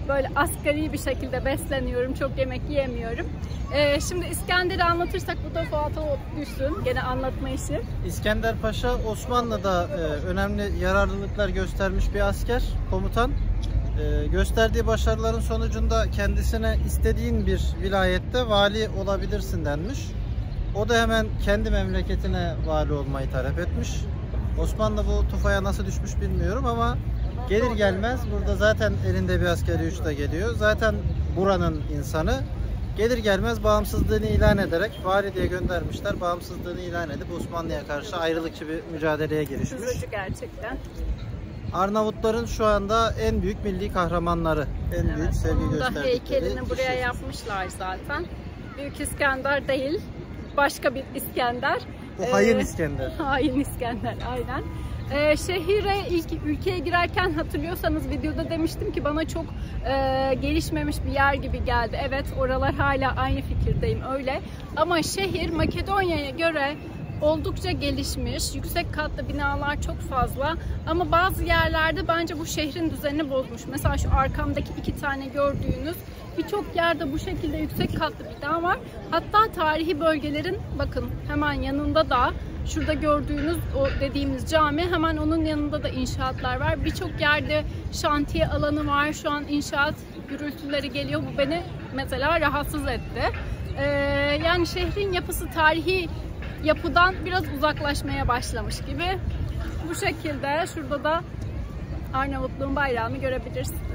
Böyle asgari bir şekilde besleniyorum. Çok yemek yiyemiyorum. Ee, şimdi İskender'i anlatırsak bu da Fuat'a düşsün. Gene anlatma işi. İskender Paşa Osmanlı'da e, önemli yararlılıklar göstermiş bir asker, komutan. E, gösterdiği başarıların sonucunda kendisine istediğin bir vilayette vali olabilirsin denmiş. O da hemen kendi memleketine vali olmayı talep etmiş. Osmanlı bu tufaya nasıl düşmüş bilmiyorum ama gelir gelmez burada zaten elinde bir askeri güç de geliyor. Zaten buranın insanı. Gelir gelmez bağımsızlığını ilan ederek vali diye göndermişler. Bağımsızlığını ilan edip Osmanlı'ya karşı ayrılıkçı bir mücadeleye girişmiş. Üzücü gerçekten. Arnavutların şu anda en büyük milli kahramanları, en Evet, büyük sevgi onun da gösterdikleri heykelini buraya kişi. yapmışlar zaten. Büyük İskender değil, başka bir İskender. Bu hain Ee, İskender. Hain İskender, aynen. Ee, şehire ilk ülkeye girerken hatırlıyorsanız videoda demiştim ki bana çok e, gelişmemiş bir yer gibi geldi. Evet, oralar hala aynı fikirdeyim, öyle. Ama şehir Makedonya'ya göre oldukça gelişmiş, yüksek katlı binalar çok fazla ama bazı yerlerde bence bu şehrin düzenini bozmuş. Mesela şu arkamdaki iki tane gördüğünüz birçok yerde bu şekilde yüksek katlı bina var. Hatta tarihi bölgelerin bakın hemen yanında da şurada gördüğünüz o dediğimiz cami, hemen onun yanında da inşaatlar var. Birçok yerde şantiye alanı var. Şu an inşaat gürültüleri geliyor. Bu beni mesela rahatsız etti. Ee, yani şehrin yapısı tarihi yapıdan biraz uzaklaşmaya başlamış gibi. Bu şekilde şurada da Arnavutluğun bayrağını görebilirsiniz.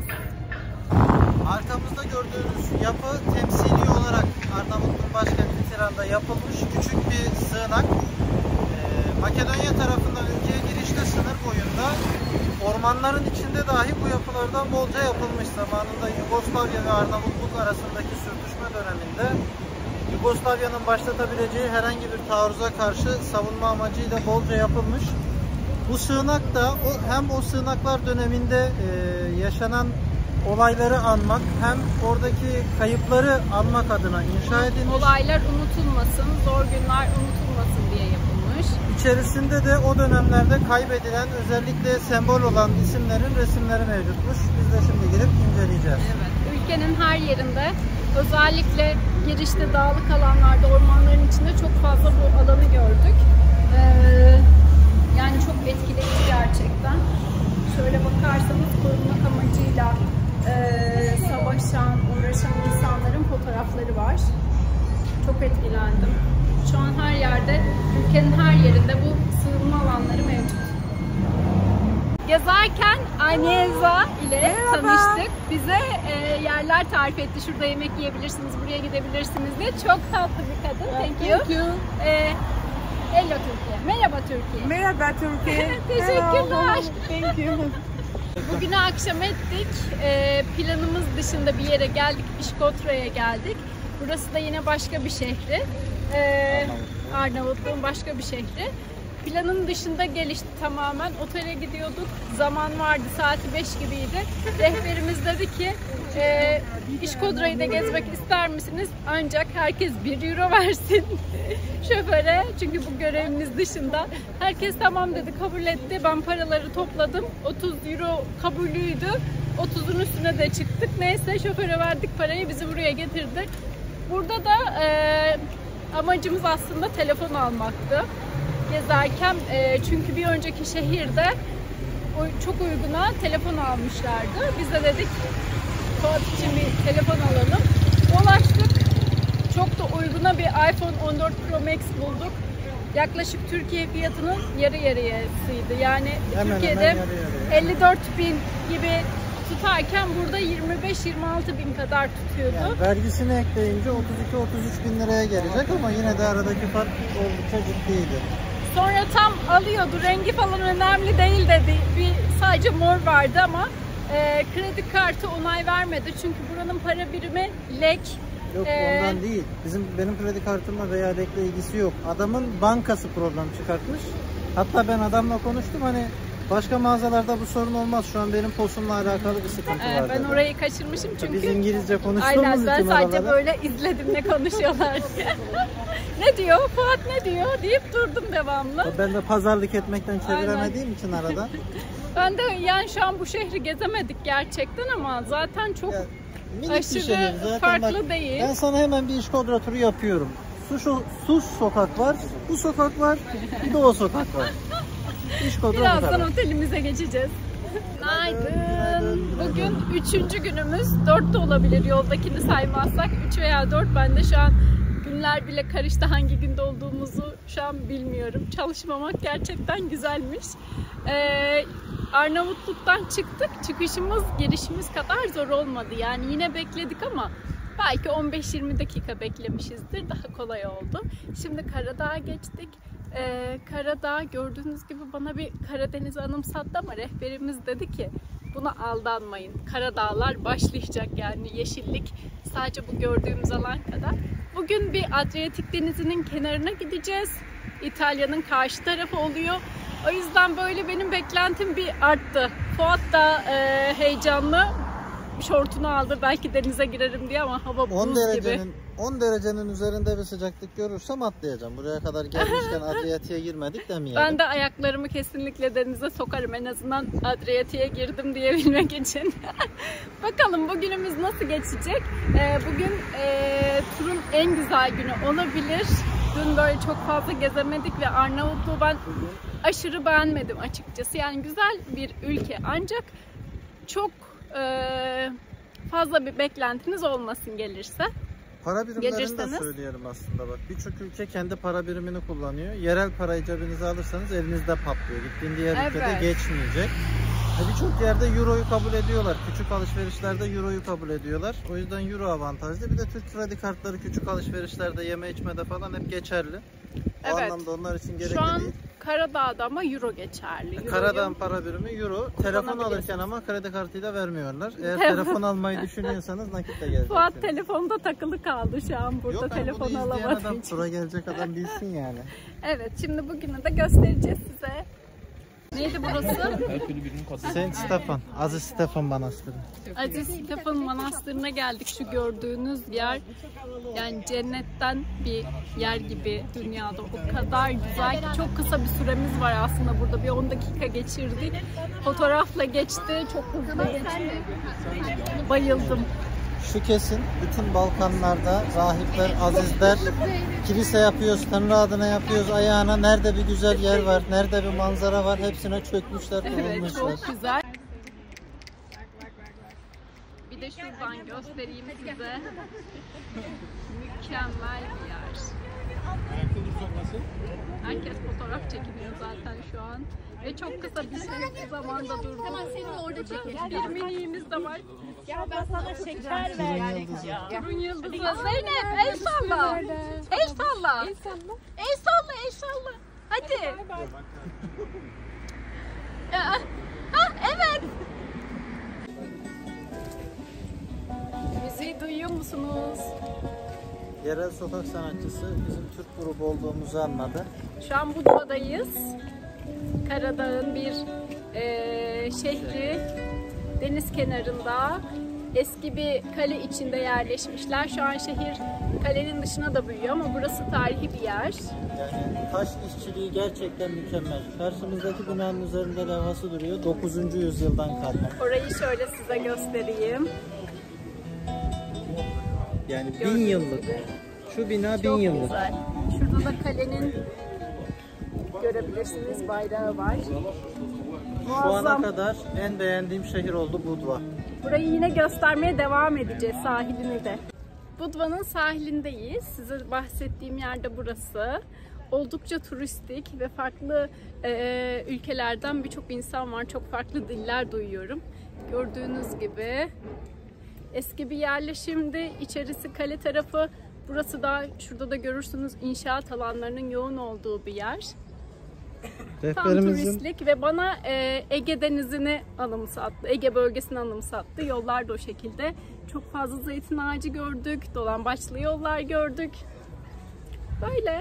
Arkamızda gördüğünüz yapı temsili olarak Arnavutluğun başkenti Tiran'da yapılmış küçük bir sığınak. Ee, Makedonya tarafından ülkeye girişte sınır boyunda ormanların içinde dahi bu yapılardan bolca yapılmış. Zamanında Yugoslavya ve Arnavutluk arasındaki sürtüşme döneminde Yugoslavya'nın başlatabileceği herhangi bir taarruza karşı savunma amacıyla bolca yapılmış. Bu sığınak da o, hem o sığınaklar döneminde e, yaşanan olayları anmak hem oradaki kayıpları anmak adına inşa edilmiş. Olaylar unutulmasın, zor günler unutulmasın diye yapılmış. İçerisinde de o dönemlerde kaybedilen, özellikle sembol olan isimlerin resimleri mevcutmuş. Biz de şimdi gidip inceleyeceğiz. Evet, ülkenin her yerinde, özellikle girişte dağlık alanlarda, ormanların içinde çok fazla bu alanı gördük. Ee, yani çok etkileyici gerçekten. Şöyle bakarsanız korumak amacıyla e, savaşan, uğraşan insanların fotoğrafları var. Çok etkilendim. Şu an her yerde, ülkenin her yerinde bu sığınma alanları mevcut. Gezerken Agnieszka ile Merhaba. tanıştık. Bize e, yerler tarif etti. Şurada yemek yiyebilirsiniz, buraya gidebilirsiniz diye. Çok tatlı bir kadın. Thank you. Thank you. E, hello Türkiye. Merhaba Türkiye. Merhaba Türkiye. Teşekkürler. Thank you. Bugünü akşam ettik. E, planımız dışında bir yere geldik. İşkotra'ya geldik. Burası da yine başka bir şehri. E, Arnavutluğun başka bir şehri. Planın dışında gelişti tamamen. Otele gidiyorduk. Zaman vardı. Saati beş gibiydi. Rehberimiz dedi ki e, İşkodra'yı da gezmek ister misiniz? Ancak herkes bir euro versin şoföre. Çünkü bu görevimiz dışında. Herkes tamam dedi. Kabul etti. Ben paraları topladım. otuz euro kabulüydü. otuzun üstüne de çıktık. Neyse şoföre verdik parayı. Bizi buraya getirdi. Burada da e, amacımız aslında telefon almaktı. Gezerken e, çünkü bir önceki şehirde o, çok uyguna telefon almışlardı. Biz de dedik Fuat için bir telefon alalım. Dolaştık. Çok da uyguna bir iPhone on dört Pro Max bulduk. Yaklaşık Türkiye fiyatının yarı yarıyasıydı. Yani Hemen Türkiye'de hemen yarı yarıya. elli dört bin gibi tutarken burada yirmi beş yirmi altı bin kadar tutuyordu. Yani vergisini ekleyince otuz iki otuz üç bin liraya gelecek ama yine de aradaki fark oldukça ciddiydi. Sonra tam alıyordu. Rengi falan önemli değil dedi. Bir sadece mor vardı ama e, kredi kartı onay vermedi. Çünkü buranın para birimi lek. Yok Ee, ondan değil. Bizim benim kredi kartımla veya lekle ilgisi yok. Adamın bankası problem çıkartmış. Hatta ben adamla konuştum, hani başka mağazalarda bu sorun olmaz. Şu an benim posumla alakalı bir sıkıntı e, var ben dedi. orayı kaçırmışım çünkü. Biz İngilizce konuştuğumuz aynen, ben için sadece oralarda. böyle izledim ne konuşuyorlar diye. Ne diyor? Fuat ne diyor? Deyip durdum devamlı. Ben de pazarlık etmekten çeviremediğim için arada. Ben de yani şu an bu şehri gezemedik gerçekten ama zaten çok Ya, minik aşırı bir şehir. Zaten farklı bak, değil. Ben sana hemen bir İşkodra turu yapıyorum. Su, şu, Sus sokak var, bu sokak var, bir de o sokak var. İşkodra bu Birazdan kadar. otelimize geçeceğiz. Günaydın. Bugün üçüncü günümüz. Dört de olabilir yoldakini saymazsak. Üç veya dört. Ben de şu an günler bile karıştı. Hangi günde olduğumuzu şu an bilmiyorum. Çalışmamak gerçekten güzelmiş. Ee, Arnavutluk'tan çıktık. Çıkışımız girişimiz kadar zor olmadı. Yani yine bekledik ama belki on beş yirmi dakika beklemişizdir. Daha kolay oldu. Şimdi Karadağ'a geçtik. Ee, Karadağ gördüğünüz gibi bana bir Karadeniz'i anımsattı ama rehberimiz dedi ki buna aldanmayın. Karadağlar başlayacak, yani yeşillik sadece bu gördüğümüz alan kadar. Bugün bir Adriyatik Denizi'nin kenarına gideceğiz. İtalya'nın karşı tarafı oluyor. O yüzden böyle benim beklentim bir arttı. Fuat da e, heyecanlı. Şortunu aldı belki denize girerim diye ama hava on buz derecenin, gibi. on derecenin üzerinde bir sıcaklık görürsem atlayacağım. Buraya kadar gelmişken Adriyatik'e girmedik demeyelim. Ben de ayaklarımı kesinlikle denize sokarım. En azından Adriyatik'e girdim diyebilmek için. Bakalım bugünümüz nasıl geçecek? Ee, bugün e, turun en güzel günü olabilir. Dün böyle çok fazla gezemedik ve Arnavutluğu ben aşırı beğenmedim açıkçası. Yani güzel bir ülke ancak çok e, fazla bir beklentiniz olmasın gelirse. Para birimlerini de Gelirseniz. söyleyelim aslında bak. Birçok ülke kendi para birimini kullanıyor. Yerel parayı cebinize alırsanız elinizde patlıyor. Gittiğin diğer Evet. ülkede geçmeyecek. Birçok yerde euroyu kabul ediyorlar. Küçük alışverişlerde euroyu kabul ediyorlar. O yüzden euro avantajlı. Bir de Türk kredi kartları küçük alışverişlerde, yeme içmede falan hep geçerli. O Evet. anlamda onlar için gerekli Şu an değil. Karadağ'da ama euro geçerli. Euroyu- Karadağ'ın para birimi euro. Telefon Kullanabilirsiniz. alırken ama kredi kartıyla vermiyorlar. Eğer Telefon- telefon almayı düşünüyorsanız nakitle geleceksiniz. Fuat telefonda takılı kaldı şu an burada. Yok, hani telefon bunu izleyen alamadığı adam, için. tura gelecek adam bilsin yani. Evet, şimdi bugünü de göstereceğiz size. Neydi burası? Saint Stefan, Aziz Stefan Manastırı. Aziz Stefan Manastırı'na geldik. Şu gördüğünüz yer yani cennetten bir yer gibi dünyada. O kadar güzel ki çok kısa bir süremiz var aslında burada. Bir on dakika geçirdik. Fotoğrafla geçti. Çok hızlı geçti. Bayıldım. Şu kesin, bütün Balkanlarda rahipler, azizler kilise yapıyoruz, Tanrı adına yapıyoruz ayağına. Nerede bir güzel yer var, nerede bir manzara var hepsine çökmüşler, Evet, kurulmuşlar. çok güzel. Bir de şuradan göstereyim size. Mükemmel bir yer. Herkes fotoğraf çekiniyor zaten şu an. Ve çok kısa bir şey zamanda durdu. Tamam, seni orada çekeceğim. Bir miniğimiz de var. Ya ben sana şeker verdim ya. Turun yıldızı. Zeynep el salla. El salla. El salla. El salla, el salla. Hadi. Ha, evet. Müziği duyuyor musunuz? Yerel sokak sanatçısı bizim Türk grubu olduğumuzu anladı. Şu an Budva'dayız. Karadağ'ın bir e, şehri. Deniz kenarında. Eski bir kale içinde yerleşmişler. Şu an şehir kalenin dışına da büyüyor ama burası tarihi bir yer. Yani taş işçiliği gerçekten mükemmel. Karşımızdaki binanın üzerinde levhası duruyor. dokuzuncu yüzyıldan kalma. Orayı şöyle size göstereyim. Yani bin Gördüğünüz yıllık. gibi. Şu bina bin Çok yıllık. güzel. Şurada da kalenin görebilirsiniz bayrağı var. Şu ana Muazzam. kadar en beğendiğim şehir oldu Budva. Burayı yine göstermeye devam edeceğiz, sahilini de. Budva'nın sahilindeyiz. Size bahsettiğim yerde burası. Oldukça turistik ve farklı e, ülkelerden birçok insan var. Çok farklı diller duyuyorum. Gördüğünüz gibi eski bir yerleşimdi. İçerisi kale tarafı. Burası da şurada da görürsünüz inşaat alanlarının yoğun olduğu bir yer. Tam turistlik ve bana e, Ege Denizi'ni anımsattı. Ege bölgesini anımsattı. Yollar da o şekilde. Çok fazla zeytin ağacı gördük. Dolambaçlı yollar gördük. Böyle.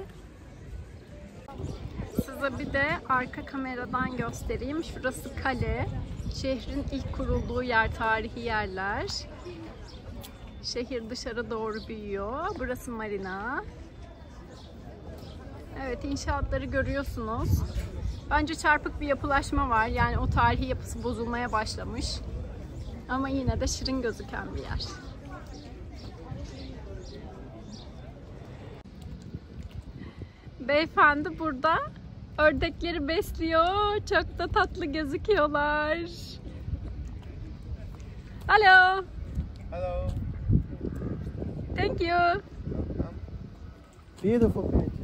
Size bir de arka kameradan göstereyim. Şurası kale. Şehrin ilk kurulduğu yer, tarihi yerler. Şehir dışarı doğru büyüyor. Burası marina. Evet, inşaatları görüyorsunuz. Bence çarpık bir yapılaşma var. Yani o tarihi yapısı bozulmaya başlamış. Ama yine de şirin gözüken bir yer. Beyefendi burada ördekleri besliyor. Çok da tatlı gözüküyorlar. Hello. Hello. Thank you. Beautiful.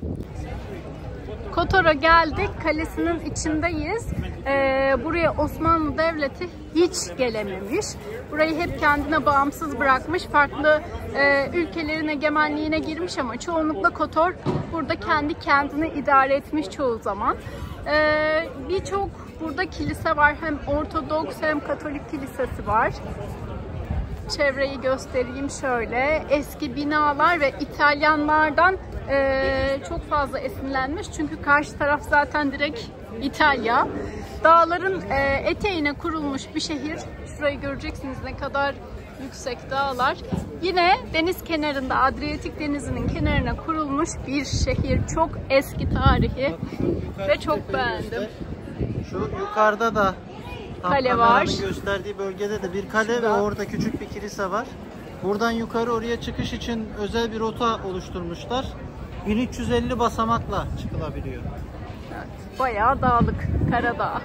Kotor'a geldik. Kalesinin içindeyiz. Ee, buraya Osmanlı Devleti hiç gelememiş. Burayı hep kendine bağımsız bırakmış. Farklı e, ülkelerin egemenliğine girmiş ama çoğunlukla Kotor burada kendi kendini idare etmiş çoğu zaman. Ee, Birçok burada kilise var. Hem Ortodoks hem Katolik kilisesi var. Çevreyi göstereyim şöyle. Eski binalar ve İtalyanlardan e, çok fazla esinlenmiş. Çünkü karşı taraf zaten direkt İtalya. Dağların e, eteğine kurulmuş bir şehir. Şurayı göreceksiniz ne kadar yüksek dağlar. Yine deniz kenarında, Adriyatik Denizi'nin kenarına kurulmuş bir şehir. Çok eski tarihi ve çok beğendim. Şu yukarıda da Kale var. Gösterdiği bölgede de bir kale Şurada. Ve orada küçük bir kilise var. Buradan yukarı oraya çıkış için özel bir rota oluşturmuşlar. bin üç yüz elli basamakla çıkılabiliyor. Evet, bayağı dağlık, Karadağ.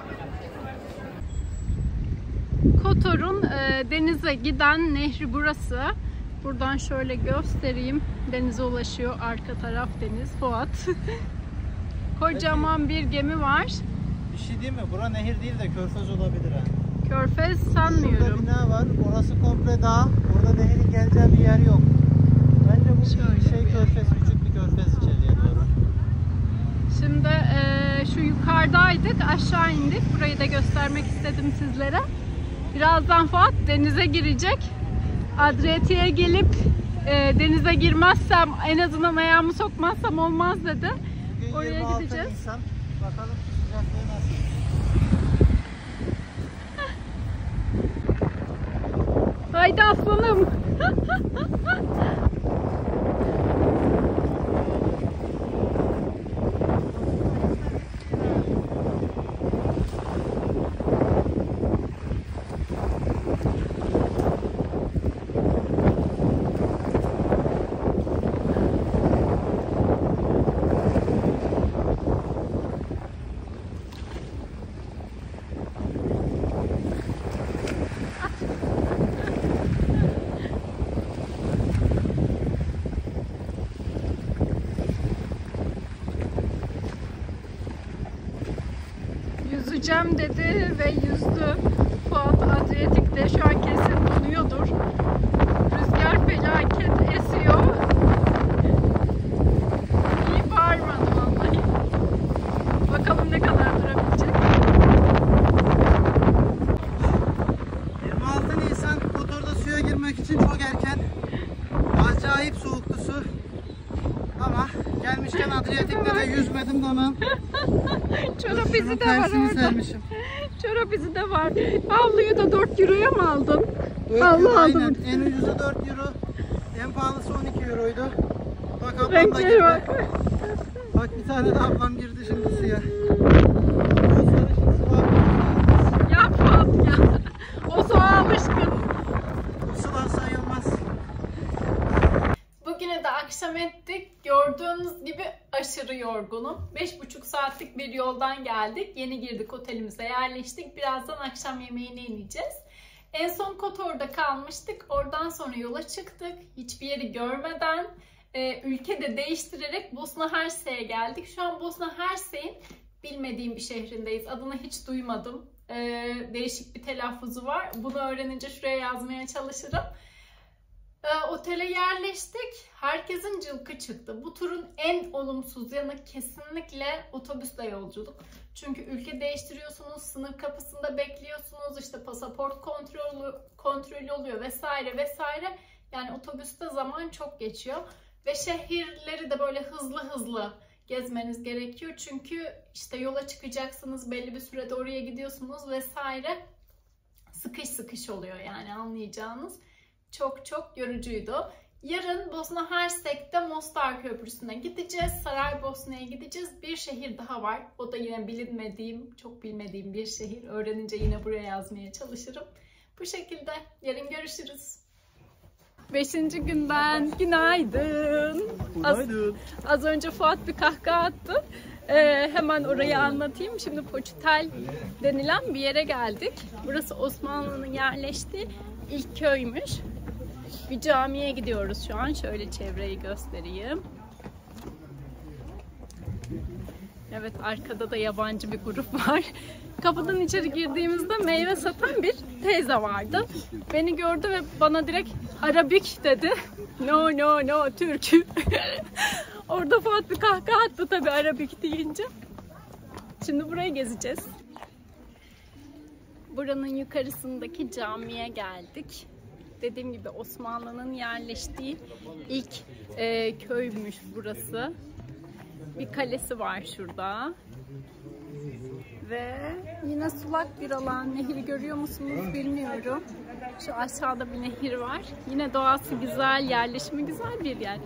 Kotor'un e, denize giden nehri burası. Buradan şöyle göstereyim. Denize ulaşıyor. Arka taraf deniz. Fuat. Kocaman bir gemi var. Bir şey değil mi? Bura nehir değil de körfez olabilir ha. Körfez sanmıyorum. Şurada bina var. Orası komple dağ. Orada nehirin geleceği bir yer yok. Bence bu Şöyle şey bir körfez, küçük bir körfez içeriye doğru. Şimdi e, şu yukarıdaydık. Aşağı indik. Burayı da göstermek istedim sizlere. Birazdan Fuat denize girecek. Adriyatik'e gelip e, denize girmezsem, en azından ayağımı sokmazsam olmaz dedi. Bugün oraya gideceğiz. Nisan. Bakalım sıcaklığı nasıl? Haydi aslanım. Yüzeceğim dedi ve yüzdü. Fuat Adriyatik'te şu an kesin donuyordur. Rüzgar felaket esiyor. İyi bağırmadı vallahi. Bakalım ne kadar durabilecek. yirmi altı Nisan Kotor'da suya girmek için çok erken. Acayip soğuktu su. Ama gelmişken Adriyatik'te de yüzmedim tamam. Çorap izi de var orada. Çorap izi de var. Havluyu da dört euroya mı aldın? Havlu aldım. En ucuzu dört euro. En pahalısı on iki euroydu. Bak ablam da Renkleri girdi. bak. Bak bir tane de ablam girdi şimdi suya. Ya Fuat ya. O soğuğa alışkın. Bu sular sayılmaz. Bugüne de akşam ettik. Gördüğünüz gibi aşırı yorgunum. beş buçuk saatlik bir yoldan geldik. Yeni girdik, otelimize yerleştik. Birazdan akşam yemeğine ineceğiz. En son Kotor'da kalmıştık. Oradan sonra yola çıktık. Hiçbir yeri görmeden, e, ülke de değiştirerek Bosna Hersek'e geldik. Şu an Bosna Hersek'in bilmediğim bir şehrindeyiz. Adını hiç duymadım. E, değişik bir telaffuzu var. Bunu öğrenince şuraya yazmaya çalışırım. Otele yerleştik. Herkesin cılkı çıktı. Bu turun en olumsuz yanı kesinlikle otobüsle yolculuk. Çünkü ülke değiştiriyorsunuz, sınır kapısında bekliyorsunuz, işte pasaport kontrolü, kontrolü oluyor vesaire vesaire. Yani otobüste zaman çok geçiyor. Ve şehirleri de böyle hızlı hızlı gezmeniz gerekiyor. Çünkü işte yola çıkacaksınız, belli bir sürede oraya gidiyorsunuz vesaire. Sıkış sıkış oluyor yani, anlayacağınız. Çok çok yorucuydu. Yarın Bosna Hersek'te Mostar Köprüsü'ne gideceğiz. Saraybosna'ya gideceğiz. Bir şehir daha var. O da yine bilinmediğim, çok bilmediğim bir şehir. Öğrenince yine buraya yazmaya çalışırım. Bu şekilde. Yarın görüşürüz. Beşinci günden günaydın. Günaydın. Az, az önce Fuat bir kahkaha attı. Ee, hemen orayı anlatayım. Şimdi Poçitel denilen bir yere geldik. Burası Osmanlı'nın yerleştiği ilk köymüş. Bir camiye gidiyoruz şu an. Şöyle çevreyi göstereyim. Evet, arkada da yabancı bir grup var. Kapıdan içeri girdiğimizde meyve satan bir teyze vardı. Beni gördü ve bana direkt Arabik dedi. No no no Türk'ü. Orada Fuat bir kahkaha attı tabii Arabik deyince. Şimdi burayı gezeceğiz. Buranın yukarısındaki camiye geldik. Dediğim gibi Osmanlı'nın yerleştiği ilk e, köymüş burası. Bir kalesi var şurada. Ve yine sulak bir alan. Nehri görüyor musunuz bilmiyorum. Şu aşağıda bir nehir var. Yine doğası güzel, yerleşimi güzel bir yer.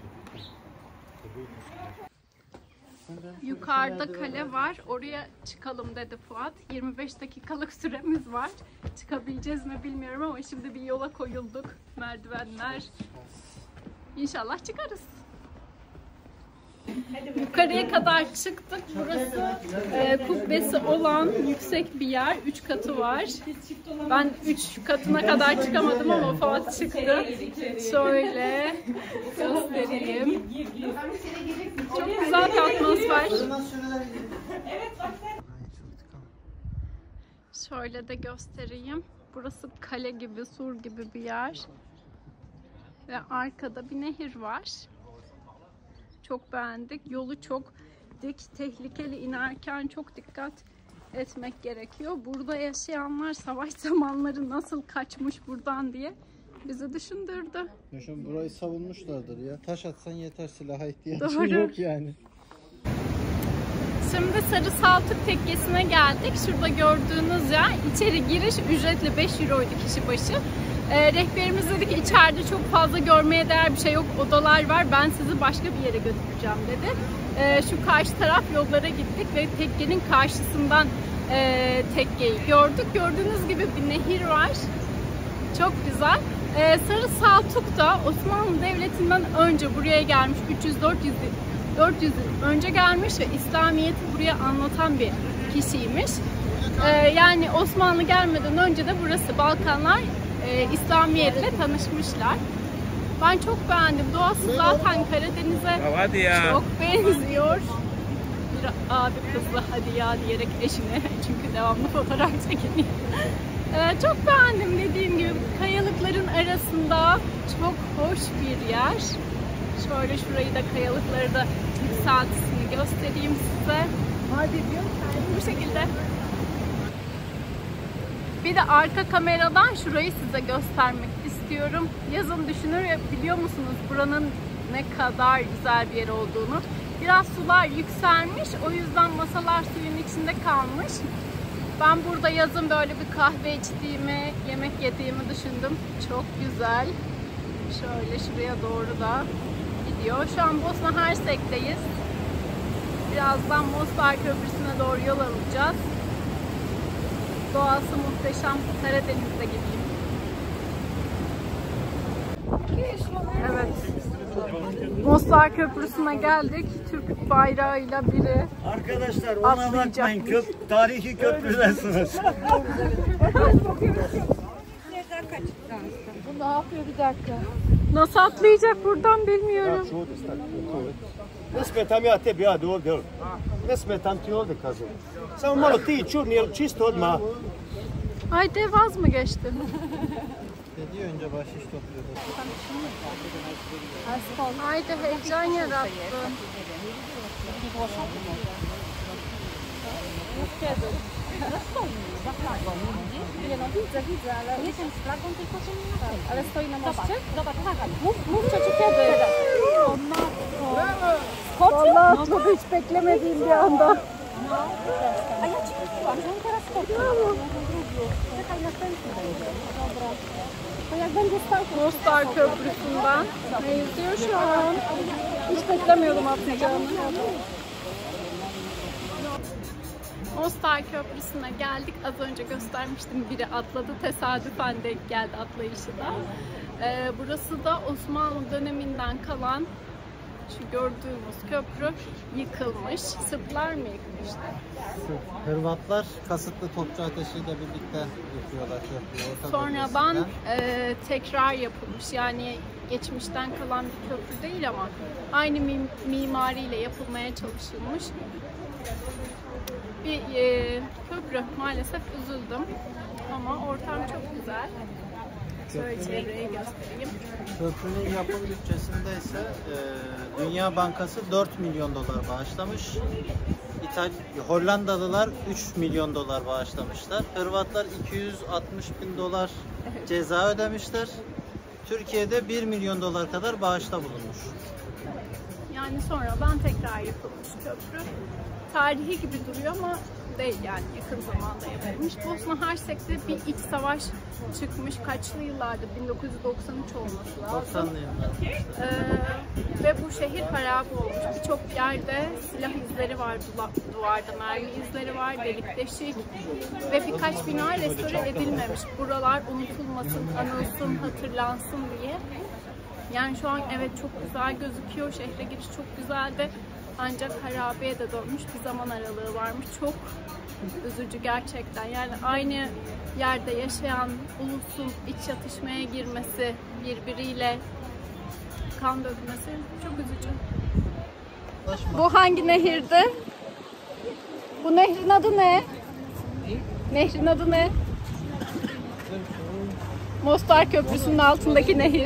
Yukarıda kale var. Oraya çıkalım dedi Fuat. yirmi beş dakikalık süremiz var. Çıkabileceğiz mi bilmiyorum ama şimdi bir yola koyulduk. Merdivenler. İnşallah çıkarız. Yukarıya kadar çıktık. Burası e, kubbesi olan yüksek bir yer. Üç katı var. Ben üç katına kadar çıkamadım ama Fuat çıktı. Şöyle göstereyim. Çok güzel bir atmosfer. Şöyle de göstereyim. Burası kale gibi, sur gibi bir yer. Ve arkada bir nehir var. Çok beğendik. Yolu çok dik, tehlikeli, inerken çok dikkat etmek gerekiyor. Burada yaşayanlar savaş zamanları nasıl kaçmış buradan diye bizi düşündürdü. Yaşam burayı savunmuşlardır ya. Taş atsan yeter, silaha ihtiyacın Doğru. yok yani. Şimdi Sarı Saltuk Tekkesi'ne geldik. Şurada gördüğünüz yer. İçeri giriş ücretli, beş euroydu kişi başı. E, rehberimiz dedi ki içeride çok fazla görmeye değer bir şey yok, odalar var, ben sizi başka bir yere götüreceğim dedi. E, şu karşı taraf yollara gittik ve tekkenin karşısından e, tekkeyi gördük. Gördüğünüz gibi bir nehir var. Çok güzel. E, Sarı Saltuk da Osmanlı Devleti'nden önce buraya gelmiş. üç yüz dört yüz yıl önce gelmiş ve İslamiyet'i buraya anlatan bir kişiymiş. E, yani Osmanlı gelmeden önce de burası Balkanlar e, İslamiyet'le tanışmışlar. Ben çok beğendim. Doğası zaten Karadeniz'e çok benziyor. Bir abi kızla hadi ya diyerek eşine, çünkü devamlı fotoğraf çekiniyor. Ee, çok beğendim dediğim gibi. Kayalıkların arasında çok hoş bir yer. Şöyle şurayı da, kayalıkları da yükseltisini göstereyim size. Hadi diyor. Bu şekilde. Bir de arka kameradan şurayı size göstermek istiyorum. Yazın düşünür ve biliyor musunuz buranın ne kadar güzel bir yer olduğunu. Biraz sular yükselmiş, o yüzden masalar suyun içinde kalmış. Ben burada yazın böyle bir kahve içtiğimi, yemek yediğimi düşündüm. Çok güzel. Şöyle şuraya doğru da gidiyor. Şu an Bosna Hersek'teyiz. Birazdan Mostar Köprüsü'ne doğru yol alacağız. Doğası muhteşem. Karadeniz'de gibiyim. Evet. Mostar Köprüsü'ne geldik. Türk bayrağıyla biri Arkadaşlar ona bakmayın, köp tarihi köprüdensiniz. Bu ne yapıyor bir dakika? nasıl atlayacak buradan bilmiyorum. Ne smetam ja tebi, ja ovdje. Ne smetam ti ovdje, kažem. Samo malo ti čurni, jer čisto odmah. Ay dev vaz mı geçti? Dedi önce bahşiş topluyordu. Haydi heyecan yarattı. Nie no, widzę, widzę, ale nie tym flagą, tylko tym inaczej. Ale stoi na moście? Zobacz, zobacz. Mów, mówcie ci kiedy. O matko. Vallahi no, çok hiç beklemediğim bir anda. No, a ja ci mówiłam, że on teraz skoczy. Czekaj, następny będzie. Dobra. Mostar Köprüsü'nden ne izliyor şu an? Hiç beklemiyordum atlayacağını. Mostar Köprüsü'ne geldik. Az önce göstermiştim. Biri atladı. Tesadüfen denk geldi atlayışı da. Ee, burası da Osmanlı döneminden kalan şu gördüğümüz köprü yıkılmış. Sırplar mı yıkmıştı? Hırvatlar kasıtlı topçu ateşiyle birlikte yıkıyorlar köprüyü. Orta Sonradan bölgesinden. e, tekrar yapılmış. Yani geçmişten kalan bir köprü değil ama aynı mim mimariyle yapılmaya çalışılmış bir e, köprü. Maalesef üzüldüm ama ortam çok güzel. Şöyle çevreyi göstereyim. Köprünün yapım bütçesinde ise e, Dünya Bankası dört milyon dolar bağışlamış. İtal Hollandalılar üç milyon dolar bağışlamışlar. Hırvatlar iki yüz altmış bin dolar ceza ödemişler. Türkiye'de bir milyon dolar kadar bağışta bulunmuş. Yani sonradan tekrar yapılmış köprü. Tarihi gibi duruyor ama değil, yani yakın zamanda yapılmış. Bosna Hersek'te bir iç savaş çıkmış. Kaçlı yıllarda? bin dokuz yüz doksan üç olması lazım. doksanlı yıllar. Ee, ve bu şehir harabe olmuş. Birçok yerde silah izleri var duvarda, mermi izleri var, delik deşik ve birkaç bina restore edilmemiş. Buralar unutulmasın, anılsın, hatırlansın diye. Yani şu an evet çok güzel gözüküyor. Şehre giriş çok güzeldi. Ancak harabeye de dönmüş, bir zaman aralığı varmış. Çok üzücü gerçekten. Yani aynı yerde yaşayan ulusun iç çatışmaya girmesi, birbiriyle kan dökmesi çok üzücü. Bu hangi nehirdi? Bu nehrin adı ne? Nehrin adı ne? Mostar Köprüsü'nün altındaki nehir.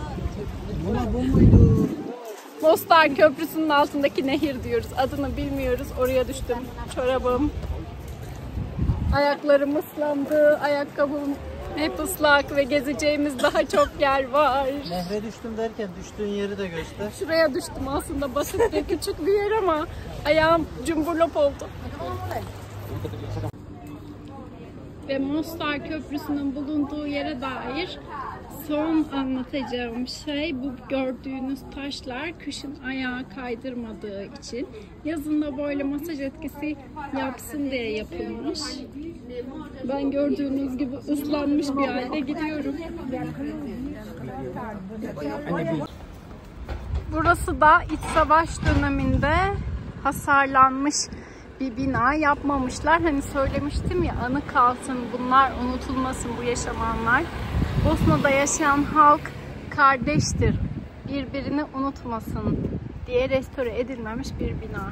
Mostar Köprüsü'nün altındaki nehir diyoruz. Adını bilmiyoruz. Oraya düştüm. Çorabım. Ayaklarım ıslandı. Ayakkabım hep ıslak ve gezeceğimiz daha çok yer var. Nehre düştüm derken düştüğün yeri de göster. Şuraya düştüm, aslında basit ve küçük bir yer ama ayağım cumburlop oldu. Ve Mostar Köprüsü'nün bulunduğu yere dair son anlatacağım şey, bu gördüğünüz taşlar kışın ayağı kaydırmadığı için yazın da böyle masaj etkisi yapsın diye yapılmış. Ben gördüğünüz gibi ıslanmış bir halde gidiyorum. Burası da iç savaş döneminde hasarlanmış bir bina, yapmamışlar. Hani söylemiştim ya, anı kalsın, bunlar unutulmasın, bu yaşananlar. Bosna'da yaşayan halk kardeştir, birbirini unutmasın diye restore edilmemiş bir bina.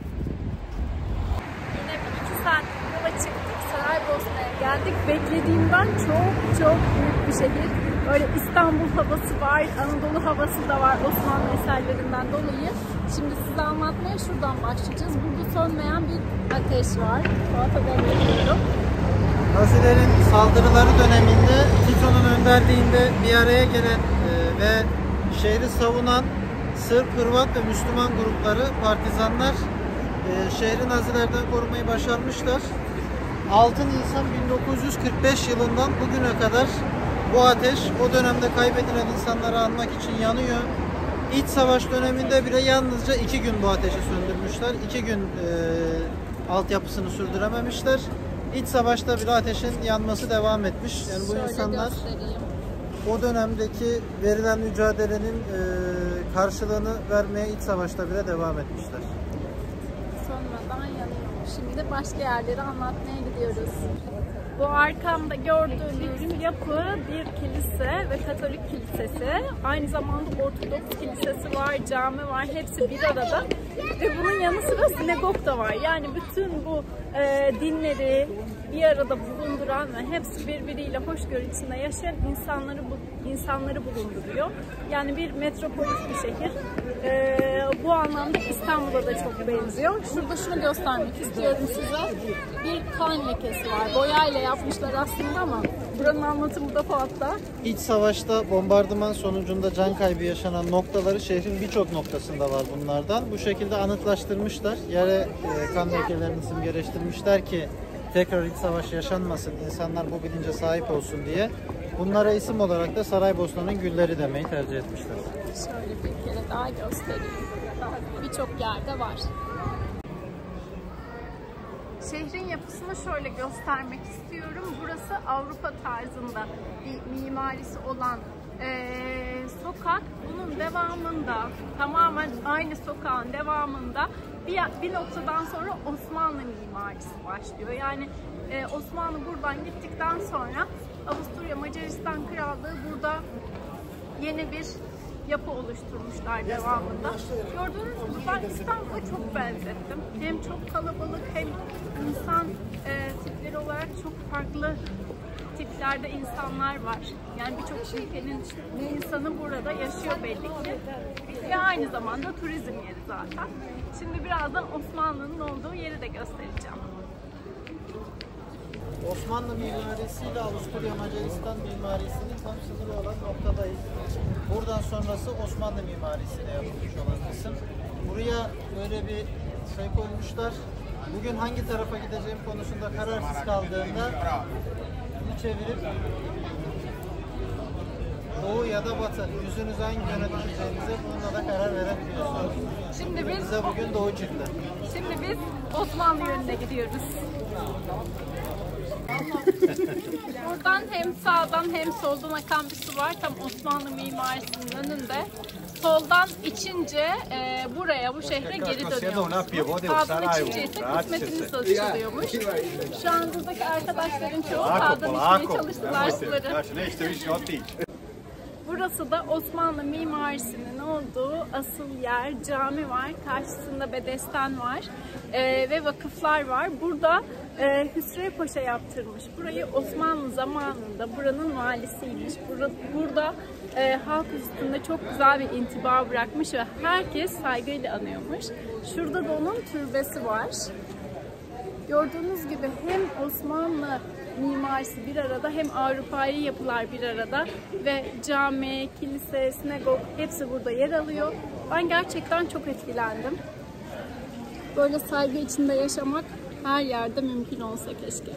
Yine bir iki saat yola çıktık, Saraybosna'ya geldik. Beklediğimden çok çok büyük bir şehir. Böyle İstanbul havası var, Anadolu havası da var Osmanlı eserlerinden dolayı. Şimdi size anlatmaya şuradan başlayacağız. Burada sönmeyen bir ateş var. Fuat'a devrediyorum. Nazilerin saldırıları döneminde Tito'nun önderliğinde bir araya gelen e, ve şehri savunan Sırp, Hırvat ve Müslüman grupları, partizanlar e, şehri Nazilerden korumayı başarmışlar. altı Nisan bin dokuz yüz kırk beş yılından bugüne kadar bu ateş o dönemde kaybedilen insanları anmak için yanıyor. İç savaş döneminde bile yalnızca iki gün bu ateşi söndürmüşler. iki gün e, altyapısını sürdürememişler. İç savaşta bile ateşin yanması devam etmiş. Yani bu Şöyle insanlar göstereyim. o dönemdeki verilen mücadelenin e, karşılığını vermeye iç savaşta bile devam etmişler. Sönmeden yanıyor. Şimdi başka yerleri anlatmaya gidiyoruz. Bu arkamda gördüğünüz yapı bir kilise ve Katolik kilisesi. Aynı zamanda Ortodoks kilisesi var, cami var. Hepsi bir arada. Ve bunun yanı sıra sinagog da var. Yani bütün bu e, dinleri bir arada bulunduran ve hepsi birbiriyle hoşgörü içinde yaşayan insanları bu insanları bulunduruyor. Yani bir metropolis bir şehir. E, bu anlamda İstanbul'a da çok benziyor. Şurada şunu göstermek istiyorum size. Bir kan lekesi var. Boyayla yapmışlar aslında ama buranın anlatımı da Fuat'ta. İç savaşta bombardıman sonucunda can kaybı yaşanan noktaları şehrin birçok noktasında var bunlardan. Bu şekilde anıtlaştırmışlar. Yere e, kan lekelerini simgeleştirmişler ki tekrar iç savaş yaşanmasın, insanlar bu bilince sahip olsun diye. Bunlara isim olarak da Saraybosna'nın gülleri demeyi tercih etmişler. Şöyle bir kere daha göstereyim. Birçok yerde var. Şehrin yapısını şöyle göstermek istiyorum. Burası Avrupa tarzında bir mimarisi olan Ee, sokak. Bunun devamında, tamamen aynı sokağın devamında bir, bir noktadan sonra Osmanlı mimarisi başlıyor. Yani e, Osmanlı buradan gittikten sonra Avusturya Macaristan Krallığı burada yeni bir yapı oluşturmuşlar devamında. Gördüğünüz gibi ben İstanbul'a çok benzettim. Hem çok kalabalık hem insan e, tipleri olarak çok farklı tiplerde insanlar var. Yani birçok ülkenin insanı burada yaşıyor belli ki. Ve aynı zamanda turizm yeri zaten. Şimdi birazdan Osmanlı'nın olduğu yeri de göstereceğim. Osmanlı mimarisiyle Avusturya Macaristan mimarisinin tam sınırı olan noktadayız. Buradan sonrası Osmanlı mimarisiyle yapılmış olan kısım. Buraya böyle bir şey koymuşlar. Bugün hangi tarafa gideceğim konusunda kararsız kaldığımda çevirip doğu ya da batı, yüzünüzü hangi yöne döneceğinize bununla da karar verebiliyorsunuz. Şimdi biz bize bugün doğu çıktı. Şimdi biz Osmanlı yönüne gidiyoruz. Buradan hem sağdan hem soldan akan bir su var. Tam Osmanlı mimarisinin önünde. Soldan içince e, buraya, bu şehre geri dönüyormuş. Sağdan içince ise kısmetiniz açılıyormuş. Şu an buradaki arkadaşların çoğu sağdan içmeye çalıştılar suları. Burası da Osmanlı mimarisinin olduğu asıl yer. Cami var, karşısında bedesten var e, ve vakıflar var. Burada e, Hüsrev Paşa yaptırmış. Burayı Osmanlı zamanında buranın valisiymiş. Burada, burada e, halk üstünde çok güzel bir intiba bırakmış ve herkes saygıyla anıyormuş. Şurada da onun türbesi var. Gördüğünüz gibi hem Osmanlı mimarisi bir arada hem Avrupa'yı yapılar bir arada ve cami, kilise, sinagog hepsi burada yer alıyor. Ben gerçekten çok etkilendim. Böyle saygı içinde yaşamak her yerde mümkün olsa keşke.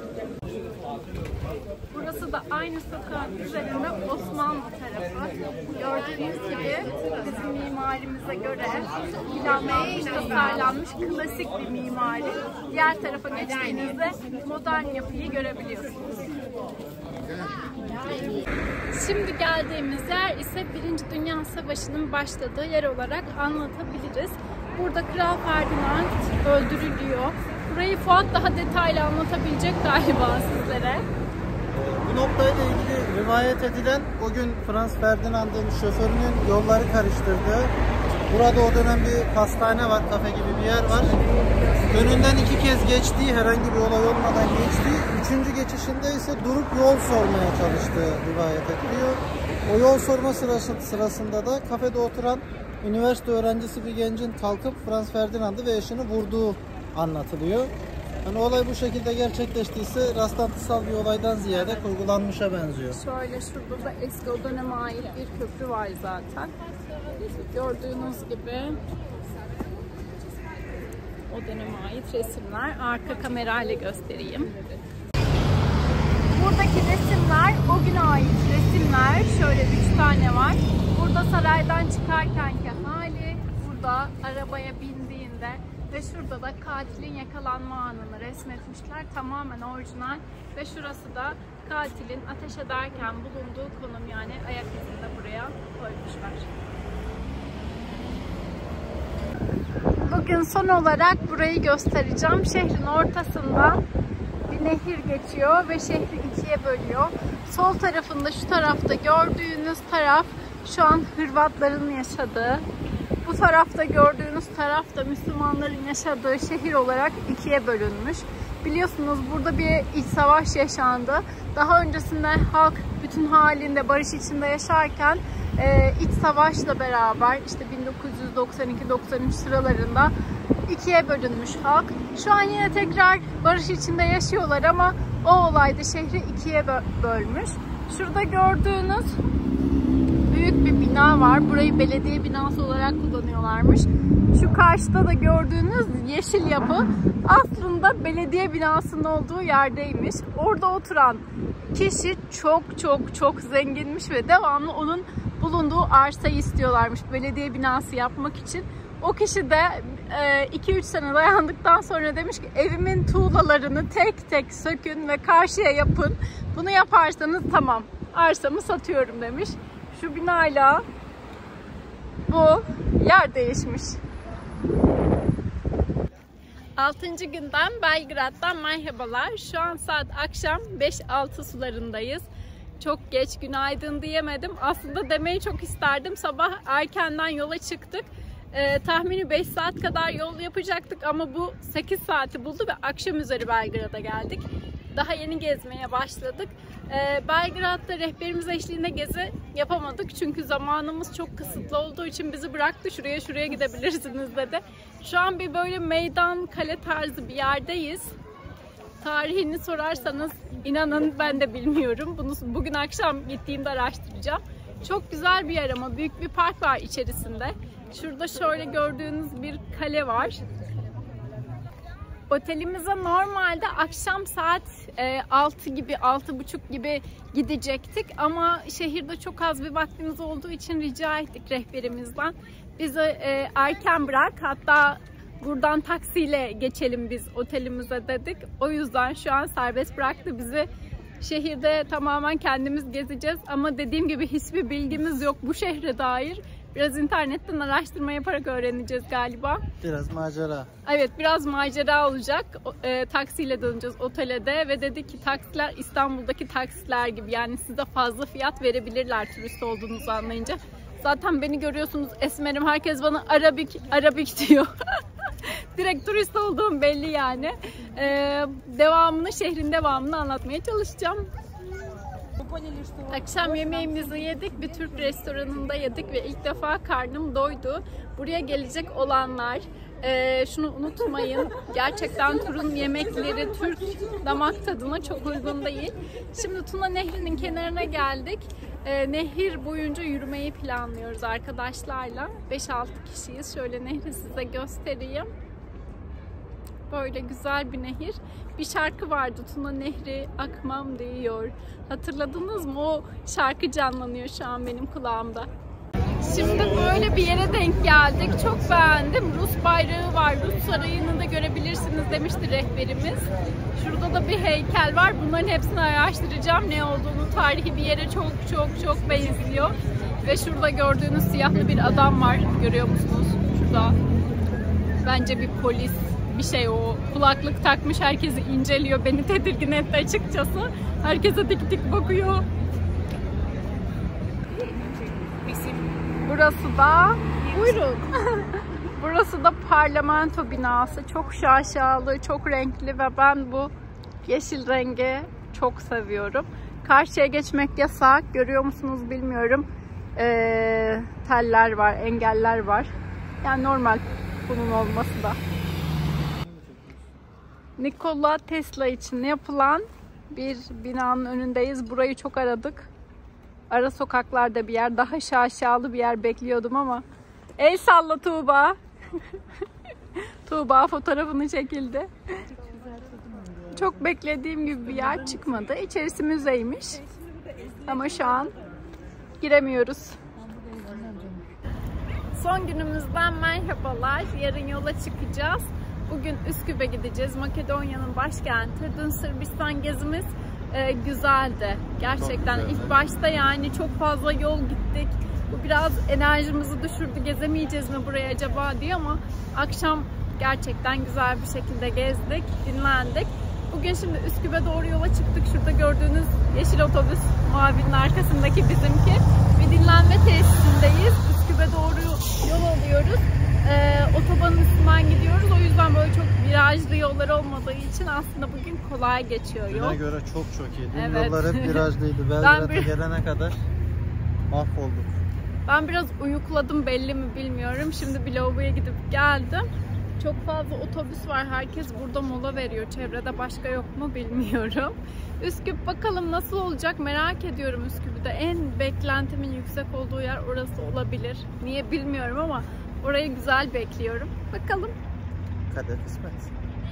Burası da aynı sokağın üzerinde Osmanlı tarafı. Gördüğünüz gibi bizim mimarimize göre planlanmış, tasarlanmış klasik bir mimari. Diğer tarafa geçtiğinizde modern yapıyı görebiliyorsunuz. Şimdi geldiğimiz yer ise Birinci Dünya Savaşı'nın başladığı yer olarak anlatabiliriz. Burada Kral Ferdinand öldürülüyor. Burayı Fuat daha detaylı anlatabilecek galiba sizlere. Bu noktayla ilgili rivayet edilen o gün Frans Ferdinand'ın şoförünün yolları karıştırdığı, burada o dönem bir pastane var, kafe gibi bir yer var. Önünden iki kez geçtiği, herhangi bir olay olmadan geçtiği, üçüncü geçişinde ise durup yol sormaya çalıştığı rivayet ediliyor. O yol sorma sırası, sırasında da kafede oturan üniversite öğrencisi bir gencin kalkıp Frans Ferdinand'ı ve eşini vurduğu anlatılıyor. Yani olay bu şekilde gerçekleştiyse rastlantısal bir olaydan ziyade kurgulanmışa benziyor. Şöyle şurada da eski o döneme ait bir köprü var zaten. Gördüğünüz gibi o döneme ait resimler. Arka kamerayla göstereyim. Buradaki resimler o güne ait resimler. Şöyle üç tane var. Burada saraydan çıkarkenki hali, burada arabaya bindiğinde ve şurada da katilin yakalanma anını resmetmişler. Tamamen orijinal ve şurası da katilin ateş ederken bulunduğu konum, yani ayak izini de buraya koymuşlar. Bugün son olarak burayı göstereceğim. Şehrin ortasında bir nehir geçiyor ve şehri ikiye bölüyor. Sol tarafında, şu tarafta gördüğünüz taraf şu an Hırvatların yaşadığı, bu tarafta gördüğünüz taraf da Müslümanların yaşadığı şehir olarak ikiye bölünmüş. Biliyorsunuz burada bir iç savaş yaşandı. Daha öncesinde halk bütün halinde barış içinde yaşarken e, iç savaşla beraber işte bin dokuz yüz doksan iki doksan üç sıralarında ikiye bölünmüş halk. Şu an yine tekrar barış içinde yaşıyorlar ama o olay da şehri ikiye bölmüş. Şurada gördüğünüz büyük bir bina var. Burayı belediye binası olarak kullanıyorlarmış. Şu karşıda da gördüğünüz yeşil yapı aslında belediye binasının olduğu yerdeymiş. Orada oturan kişi çok çok çok zenginmiş ve devamlı onun bulunduğu arsayı istiyorlarmış belediye binası yapmak için. O kişi de iki üç sene dayandıktan sonra demiş ki evimin tuğlalarını tek tek sökün ve karşıya yapın. Bunu yaparsanız tamam, arsamı satıyorum demiş. Şu binayla bu yer değişmiş. altıncı günden Belgrad'dan merhabalar. Şu an saat akşam beş altı sularındayız. Çok geç günaydın diyemedim. Aslında demeyi çok isterdim. Sabah erkenden yola çıktık. Ee, tahmini beş saat kadar yol yapacaktık ama bu sekiz saati buldu ve akşam üzeri Belgrad'a geldik. Daha yeni gezmeye başladık. Ee, Belgrad'da rehberimiz eşliğinde gezi yapamadık çünkü zamanımız çok kısıtlı olduğu için bizi bıraktı. Şuraya şuraya gidebilirsiniz dedi. Şu an bir böyle meydan, kale tarzı bir yerdeyiz. Tarihini sorarsanız inanın ben de bilmiyorum. Bunu bugün akşam gittiğimde araştıracağım. Çok güzel bir yer ama büyük bir park var içerisinde. Şurada şöyle gördüğünüz bir kale var. Otelimize normalde akşam saat altı gibi, altı buçuk gibi gidecektik ama şehirde çok az bir vaktimiz olduğu için rica ettik rehberimizden. Bizi erken bırak, hatta buradan taksiyle geçelim biz otelimize dedik. O yüzden şu an serbest bıraktı bizi. Şehirde tamamen kendimiz gezeceğiz ama dediğim gibi hiçbir bilgimiz yok bu şehre dair. Biraz internetten araştırma yaparak öğreneceğiz galiba. Biraz macera. Evet, biraz macera olacak. E, taksiyle döneceğiz otele de ve dedi ki taksiler İstanbul'daki taksiler gibi. Yani size fazla fiyat verebilirler turist olduğunuzu anlayınca. Zaten beni görüyorsunuz, esmerim. Herkes bana Arabik, Arabik diyor. Direkt turist olduğum belli yani. E, devamını, şehrin devamını anlatmaya çalışacağım. Akşam yemeğimizi yedik. Bir Türk restoranında yedik ve ilk defa karnım doydu. Buraya gelecek olanlar e, şunu unutmayın. Gerçekten turun yemekleri Türk damak tadına çok uygun değil. Şimdi Tuna Nehri'nin kenarına geldik. E, nehir boyunca yürümeyi planlıyoruz arkadaşlarla. beş altı kişiyiz. Şöyle nehri size göstereyim. Böyle güzel bir nehir. Bir şarkı vardı, Tuna Nehri akmam diyor. Hatırladınız mı? O şarkı canlanıyor şu an benim kulağımda. Şimdi böyle bir yere denk geldik. Çok beğendim. Rus bayrağı var. Rus sarayını da görebilirsiniz demişti rehberimiz. Şurada da bir heykel var. Bunların hepsini araştıracağım. Ne olduğunu, tarihi bir yere çok çok çok benziyor. Ve şurada gördüğünüz siyahlı bir adam var. Görüyor musunuz? Şurada. Bence bir polis. Bir şey o. Kulaklık takmış, herkesi inceliyor. Beni tedirgin etti açıkçası. Herkese dik dik bakıyor. Burası da buyurun. Burası da parlamento binası. Çok şaşalı, çok renkli ve ben bu yeşil rengi çok seviyorum. Karşıya geçmek yasak. Görüyor musunuz bilmiyorum. Ee, teller var, engeller var. Yani normal bunun olması da. Nikola Tesla için yapılan bir binanın önündeyiz. Burayı çok aradık. Ara sokaklarda bir yer. Daha şaşalı bir yer bekliyordum ama. El salla Tuğba. Tuğba fotoğrafını çekildi. Çok beklediğim gibi bir yer çıkmadı. İçerisi müzeymiş. Ama şu an giremiyoruz. Son günümüzden merhabalar. Yarın yola çıkacağız. Bugün Üsküp'e gideceğiz. Makedonya'nın başkenti. Dün Sırbistan gezimiz e, güzeldi. Gerçekten ilk başta yani çok fazla yol gittik. Bu biraz enerjimizi düşürdü. Gezemeyeceğiz mi buraya acaba diye ama akşam gerçekten güzel bir şekilde gezdik, dinlendik. Bugün şimdi Üsküp'e doğru yola çıktık. Şurada gördüğünüz yeşil otobüs, mavinin arkasındaki bizimki. Bir dinlenme tesisindeyiz. Üsküp'e doğru yol alıyoruz. Ee, otobanın üstünden gidiyoruz. O yüzden böyle çok virajlı yollar olmadığı için aslında bugün kolay geçiyor yol. Düne göre çok çok iyi. Dün Evet. yollar hep virajlıydı. Belgrad'a bir... gelene kadar mahvolduk. Ben biraz uyukladım, belli mi bilmiyorum. Şimdi bir lavaboya gidip geldim. Çok fazla otobüs var. Herkes burada mola veriyor. Çevrede başka yok mu bilmiyorum. Üsküp bakalım nasıl olacak merak ediyorum Üsküp'te. En beklentimin yüksek olduğu yer orası olabilir. Niye bilmiyorum ama orayı güzel bekliyorum. Bakalım. Kader kısmet.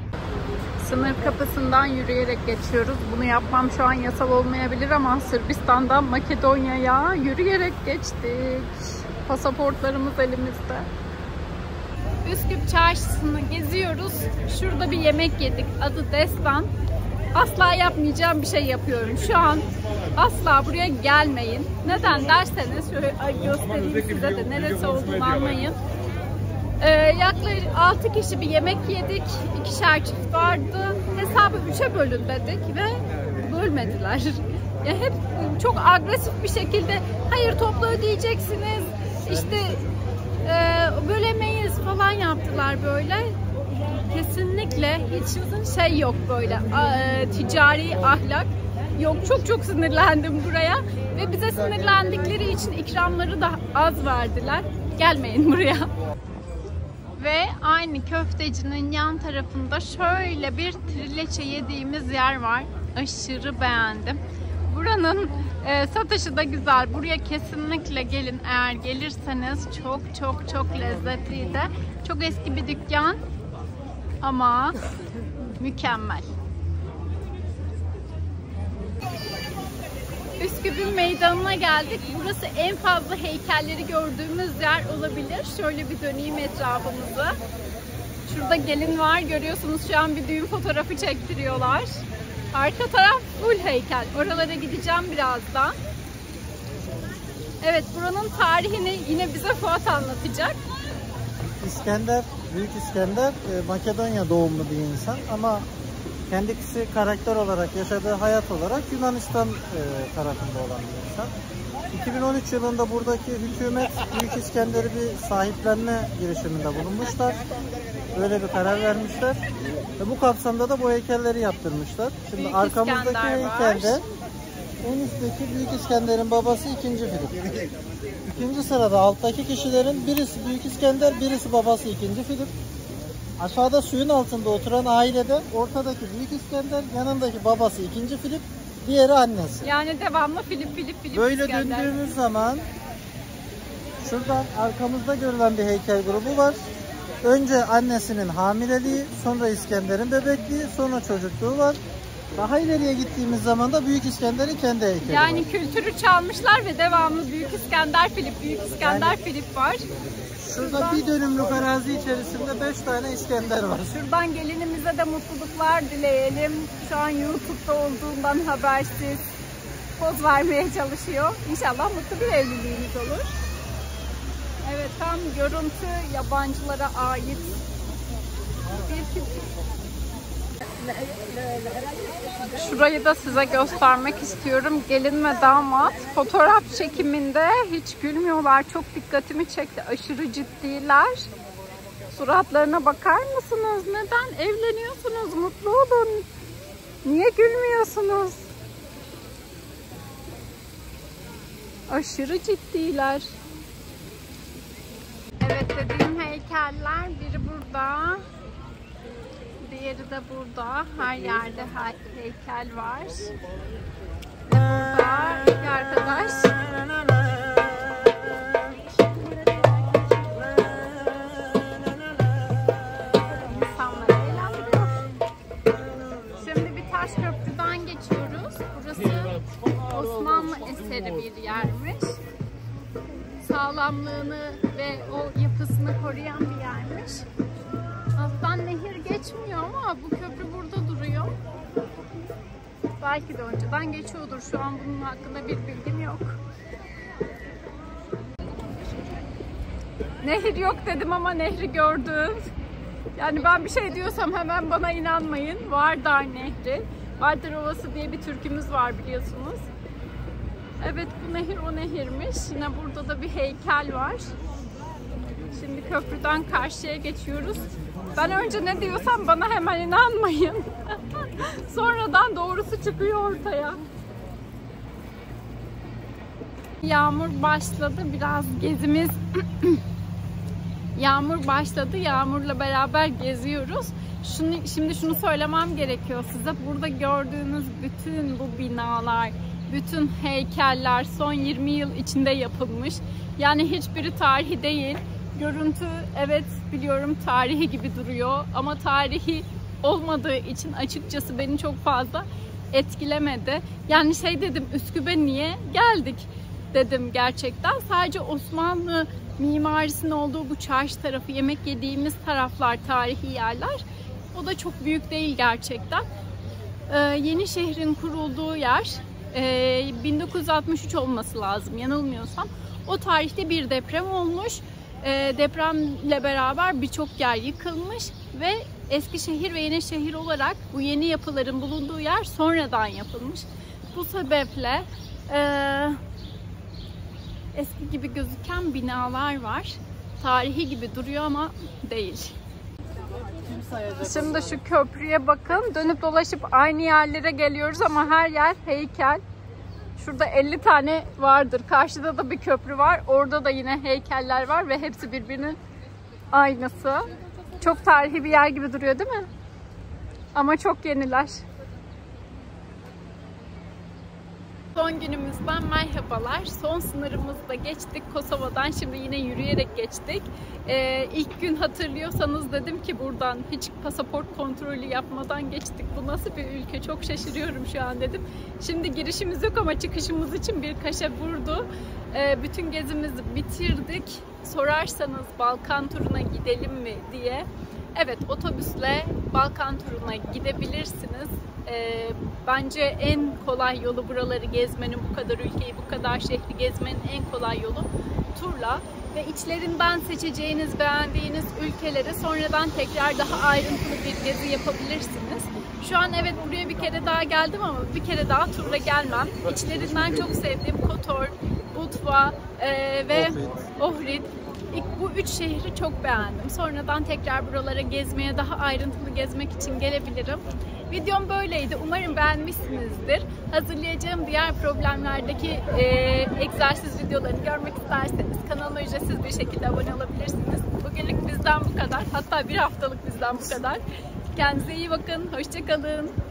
Sınır kapısından yürüyerek geçiyoruz. Bunu yapmam şu an yasal olmayabilir ama Sırbistan'dan Makedonya'ya yürüyerek geçtik. Pasaportlarımız elimizde. Üsküp çarşısını geziyoruz. Şurada bir yemek yedik. Adı Destan. Asla yapmayacağım bir şey yapıyorum. Şu an asla buraya gelmeyin. Neden derseniz şöyle göstereyim size de neresi olduğunu anlayın. Ee, yaklaşık altı kişi bir yemek yedik. İkişer çift vardı. Hesabı üçe bölün dedik ve bölmediler. Ya hep çok agresif bir şekilde hayır toplu ödeyeceksiniz. İşte e, bölemeyiz falan yaptılar böyle. Kesinlikle hiç şey yok böyle e, ticari ahlak yok. Çok çok sinirlendim buraya ve bize sinirlendikleri için ikramları da az verdiler. Gelmeyin buraya. Ve aynı köftecinin yan tarafında şöyle bir trileçe yediğimiz yer var. Aşırı beğendim. Buranın e, satışı da güzel. Buraya kesinlikle gelin eğer gelirseniz. Çok çok çok lezzetliydi. Çok eski bir dükkan ama mükemmel. Üsküp'ün meydanına geldik. Burası en fazla heykelleri gördüğümüz yer olabilir. Şöyle bir döneyim etrafımızı. Şurada gelin var. Görüyorsunuz şu an bir düğün fotoğrafı çektiriyorlar. Arka taraf full heykel. Oralara gideceğim birazdan. Evet, buranın tarihini yine bize Fuat anlatacak. İskender, Büyük İskender Makedonya doğumlu bir insan ama kendisi karakter olarak, yaşadığı hayat olarak Yunanistan tarafında olan bir insan. iki bin on üç yılında buradaki hükümet Büyük İskender'i bir sahiplenme girişiminde bulunmuşlar. Öyle bir karar vermişler. Ve bu kapsamda da bu heykelleri yaptırmışlar. Şimdi Büyük arkamızdaki İskender heykelde var. En üstteki Büyük İskender'in babası ikinci Filip. İkinci sırada alttaki kişilerin birisi Büyük İskender, birisi babası ikinci Filip. Aşağıda suyun altında oturan ailede ortadaki Büyük İskender, yanındaki babası ikinci Filip, diğeri annesi. Yani devamlı Filip Filip Filip Böyle İskender. döndüğümüz zaman şuradan arkamızda görülen bir heykel grubu var. Önce annesinin hamileliği, sonra İskender'in bebekliği, sonra çocukluğu var. Daha ileriye gittiğimiz zaman da Büyük İskender'in kendi heykeli yani var. kültürü çalmışlar ve devamlı Büyük İskender Filip, Büyük İskender yani, Filip var. Şurada şuradan, bir dönümlük arazi içerisinde beş tane İskender var. Şuradan gelinimize de mutluluklar dileyelim. Şu an YouTube'da olduğundan habersiz poz vermeye çalışıyor. İnşallah mutlu bir evliliğimiz olur. Evet, tam görüntü yabancılara ait bir Şurayı da size göstermek istiyorum. Gelin ve damat fotoğraf çekiminde hiç gülmüyorlar. Çok dikkatimi çekti. Aşırı ciddiler. Suratlarına bakar mısınız? Neden evleniyorsunuz? Mutlu olun. Niye gülmüyorsunuz? Aşırı ciddiler. Evet, dediğim heykeller biri burada. Diğeri de burada. Her yerde heykel var. Ve burada iki arkadaş insanları eğlendiriyor. Şimdi bir taş köprüden geçiyoruz. Burası Osmanlı eseri bir yermiş. Sağlamlığını ve o yapısını koruyan bir yermiş. Alttan nehir geçmiyor ama bu köprü burada duruyor. Belki de önceden geçiyordur. Şu an bunun hakkında bir bilgim yok. Nehir yok dedim ama nehri gördüm. Yani ben bir şey diyorsam hemen bana inanmayın. Vardar Nehri. Vardar Ovası diye bir türkümüz var biliyorsunuz. Evet, bu nehir o nehirmiş. Yine burada da bir heykel var. Şimdi köprüden karşıya geçiyoruz. Ben önce ne diyorsam bana hemen inanmayın. Sonradan doğrusu çıkıyor ortaya. Yağmur başladı. Biraz gezimiz Yağmur başladı. Yağmurla beraber geziyoruz. Şunu, şimdi şunu söylemem gerekiyor size. Burada gördüğünüz bütün bu binalar, bütün heykeller son yirmi yıl içinde yapılmış. Yani hiçbiri tarihi değil. Görüntü evet biliyorum tarihi gibi duruyor ama tarihi olmadığı için açıkçası beni çok fazla etkilemedi. Yani şey dedim, Üsküp'e niye geldik dedim gerçekten. Sadece Osmanlı mimarisinin olduğu bu çarşı tarafı, yemek yediğimiz taraflar tarihi yerler. O da çok büyük değil gerçekten. Ee, Yenişehir'in kurulduğu yer e, bin dokuz yüz altmış üç olması lazım yanılmıyorsam. O tarihte bir deprem olmuş. E, depremle beraber birçok yer yıkılmış ve Eskişehir ve Yenişehir olarak bu yeni yapıların bulunduğu yer sonradan yapılmış. Bu sebeple e, eski gibi gözüken binalar var. Tarihi gibi duruyor ama değil. Şimdi şu köprüye bakın. Dönüp dolaşıp aynı yerlere geliyoruz ama her yer heykel. Şurada elli tane vardır. Karşıda da bir köprü var. Orada da yine heykeller var ve hepsi birbirinin aynısı. Çok tarihi bir yer gibi duruyor değil mi? Ama çok yeniler. Son günümüzden merhabalar. Son sınırımızda geçtik Kosova'dan. Şimdi yine yürüyerek geçtik. Ee, ilk gün hatırlıyorsanız dedim ki buradan hiç pasaport kontrolü yapmadan geçtik. Bu nasıl bir ülke? Çok şaşırıyorum şu an dedim. Şimdi girişimiz yok ama çıkışımız için bir kaşe vurdu. Ee, bütün gezimizi bitirdik. Sorarsanız Balkan turuna gidelim mi diye. Evet, otobüsle Balkan turuna gidebilirsiniz. Ee, bence en kolay yolu buraları gezmenin, bu kadar ülkeyi, bu kadar şehri gezmenin en kolay yolu turla. Ve içlerinden seçeceğiniz, beğendiğiniz ülkelere sonradan tekrar daha ayrıntılı bir gezi yapabilirsiniz. Şu an evet buraya bir kere daha geldim ama bir kere daha turla gelmem. İçlerinden çok sevdiğim Kotor, Budva e, ve Ohrid. İlk bu üç şehri çok beğendim. Sonradan tekrar buralara gezmeye, daha ayrıntılı gezmek için gelebilirim. Videom böyleydi. Umarım beğenmişsinizdir. Hazırlayacağım diğer problemlerdeki e, egzersiz videolarını görmek isterseniz kanalıma ücretsiz bir şekilde abone olabilirsiniz. Bugünlük bizden bu kadar. Hatta bir haftalık bizden bu kadar. Kendinize iyi bakın. Hoşça kalın.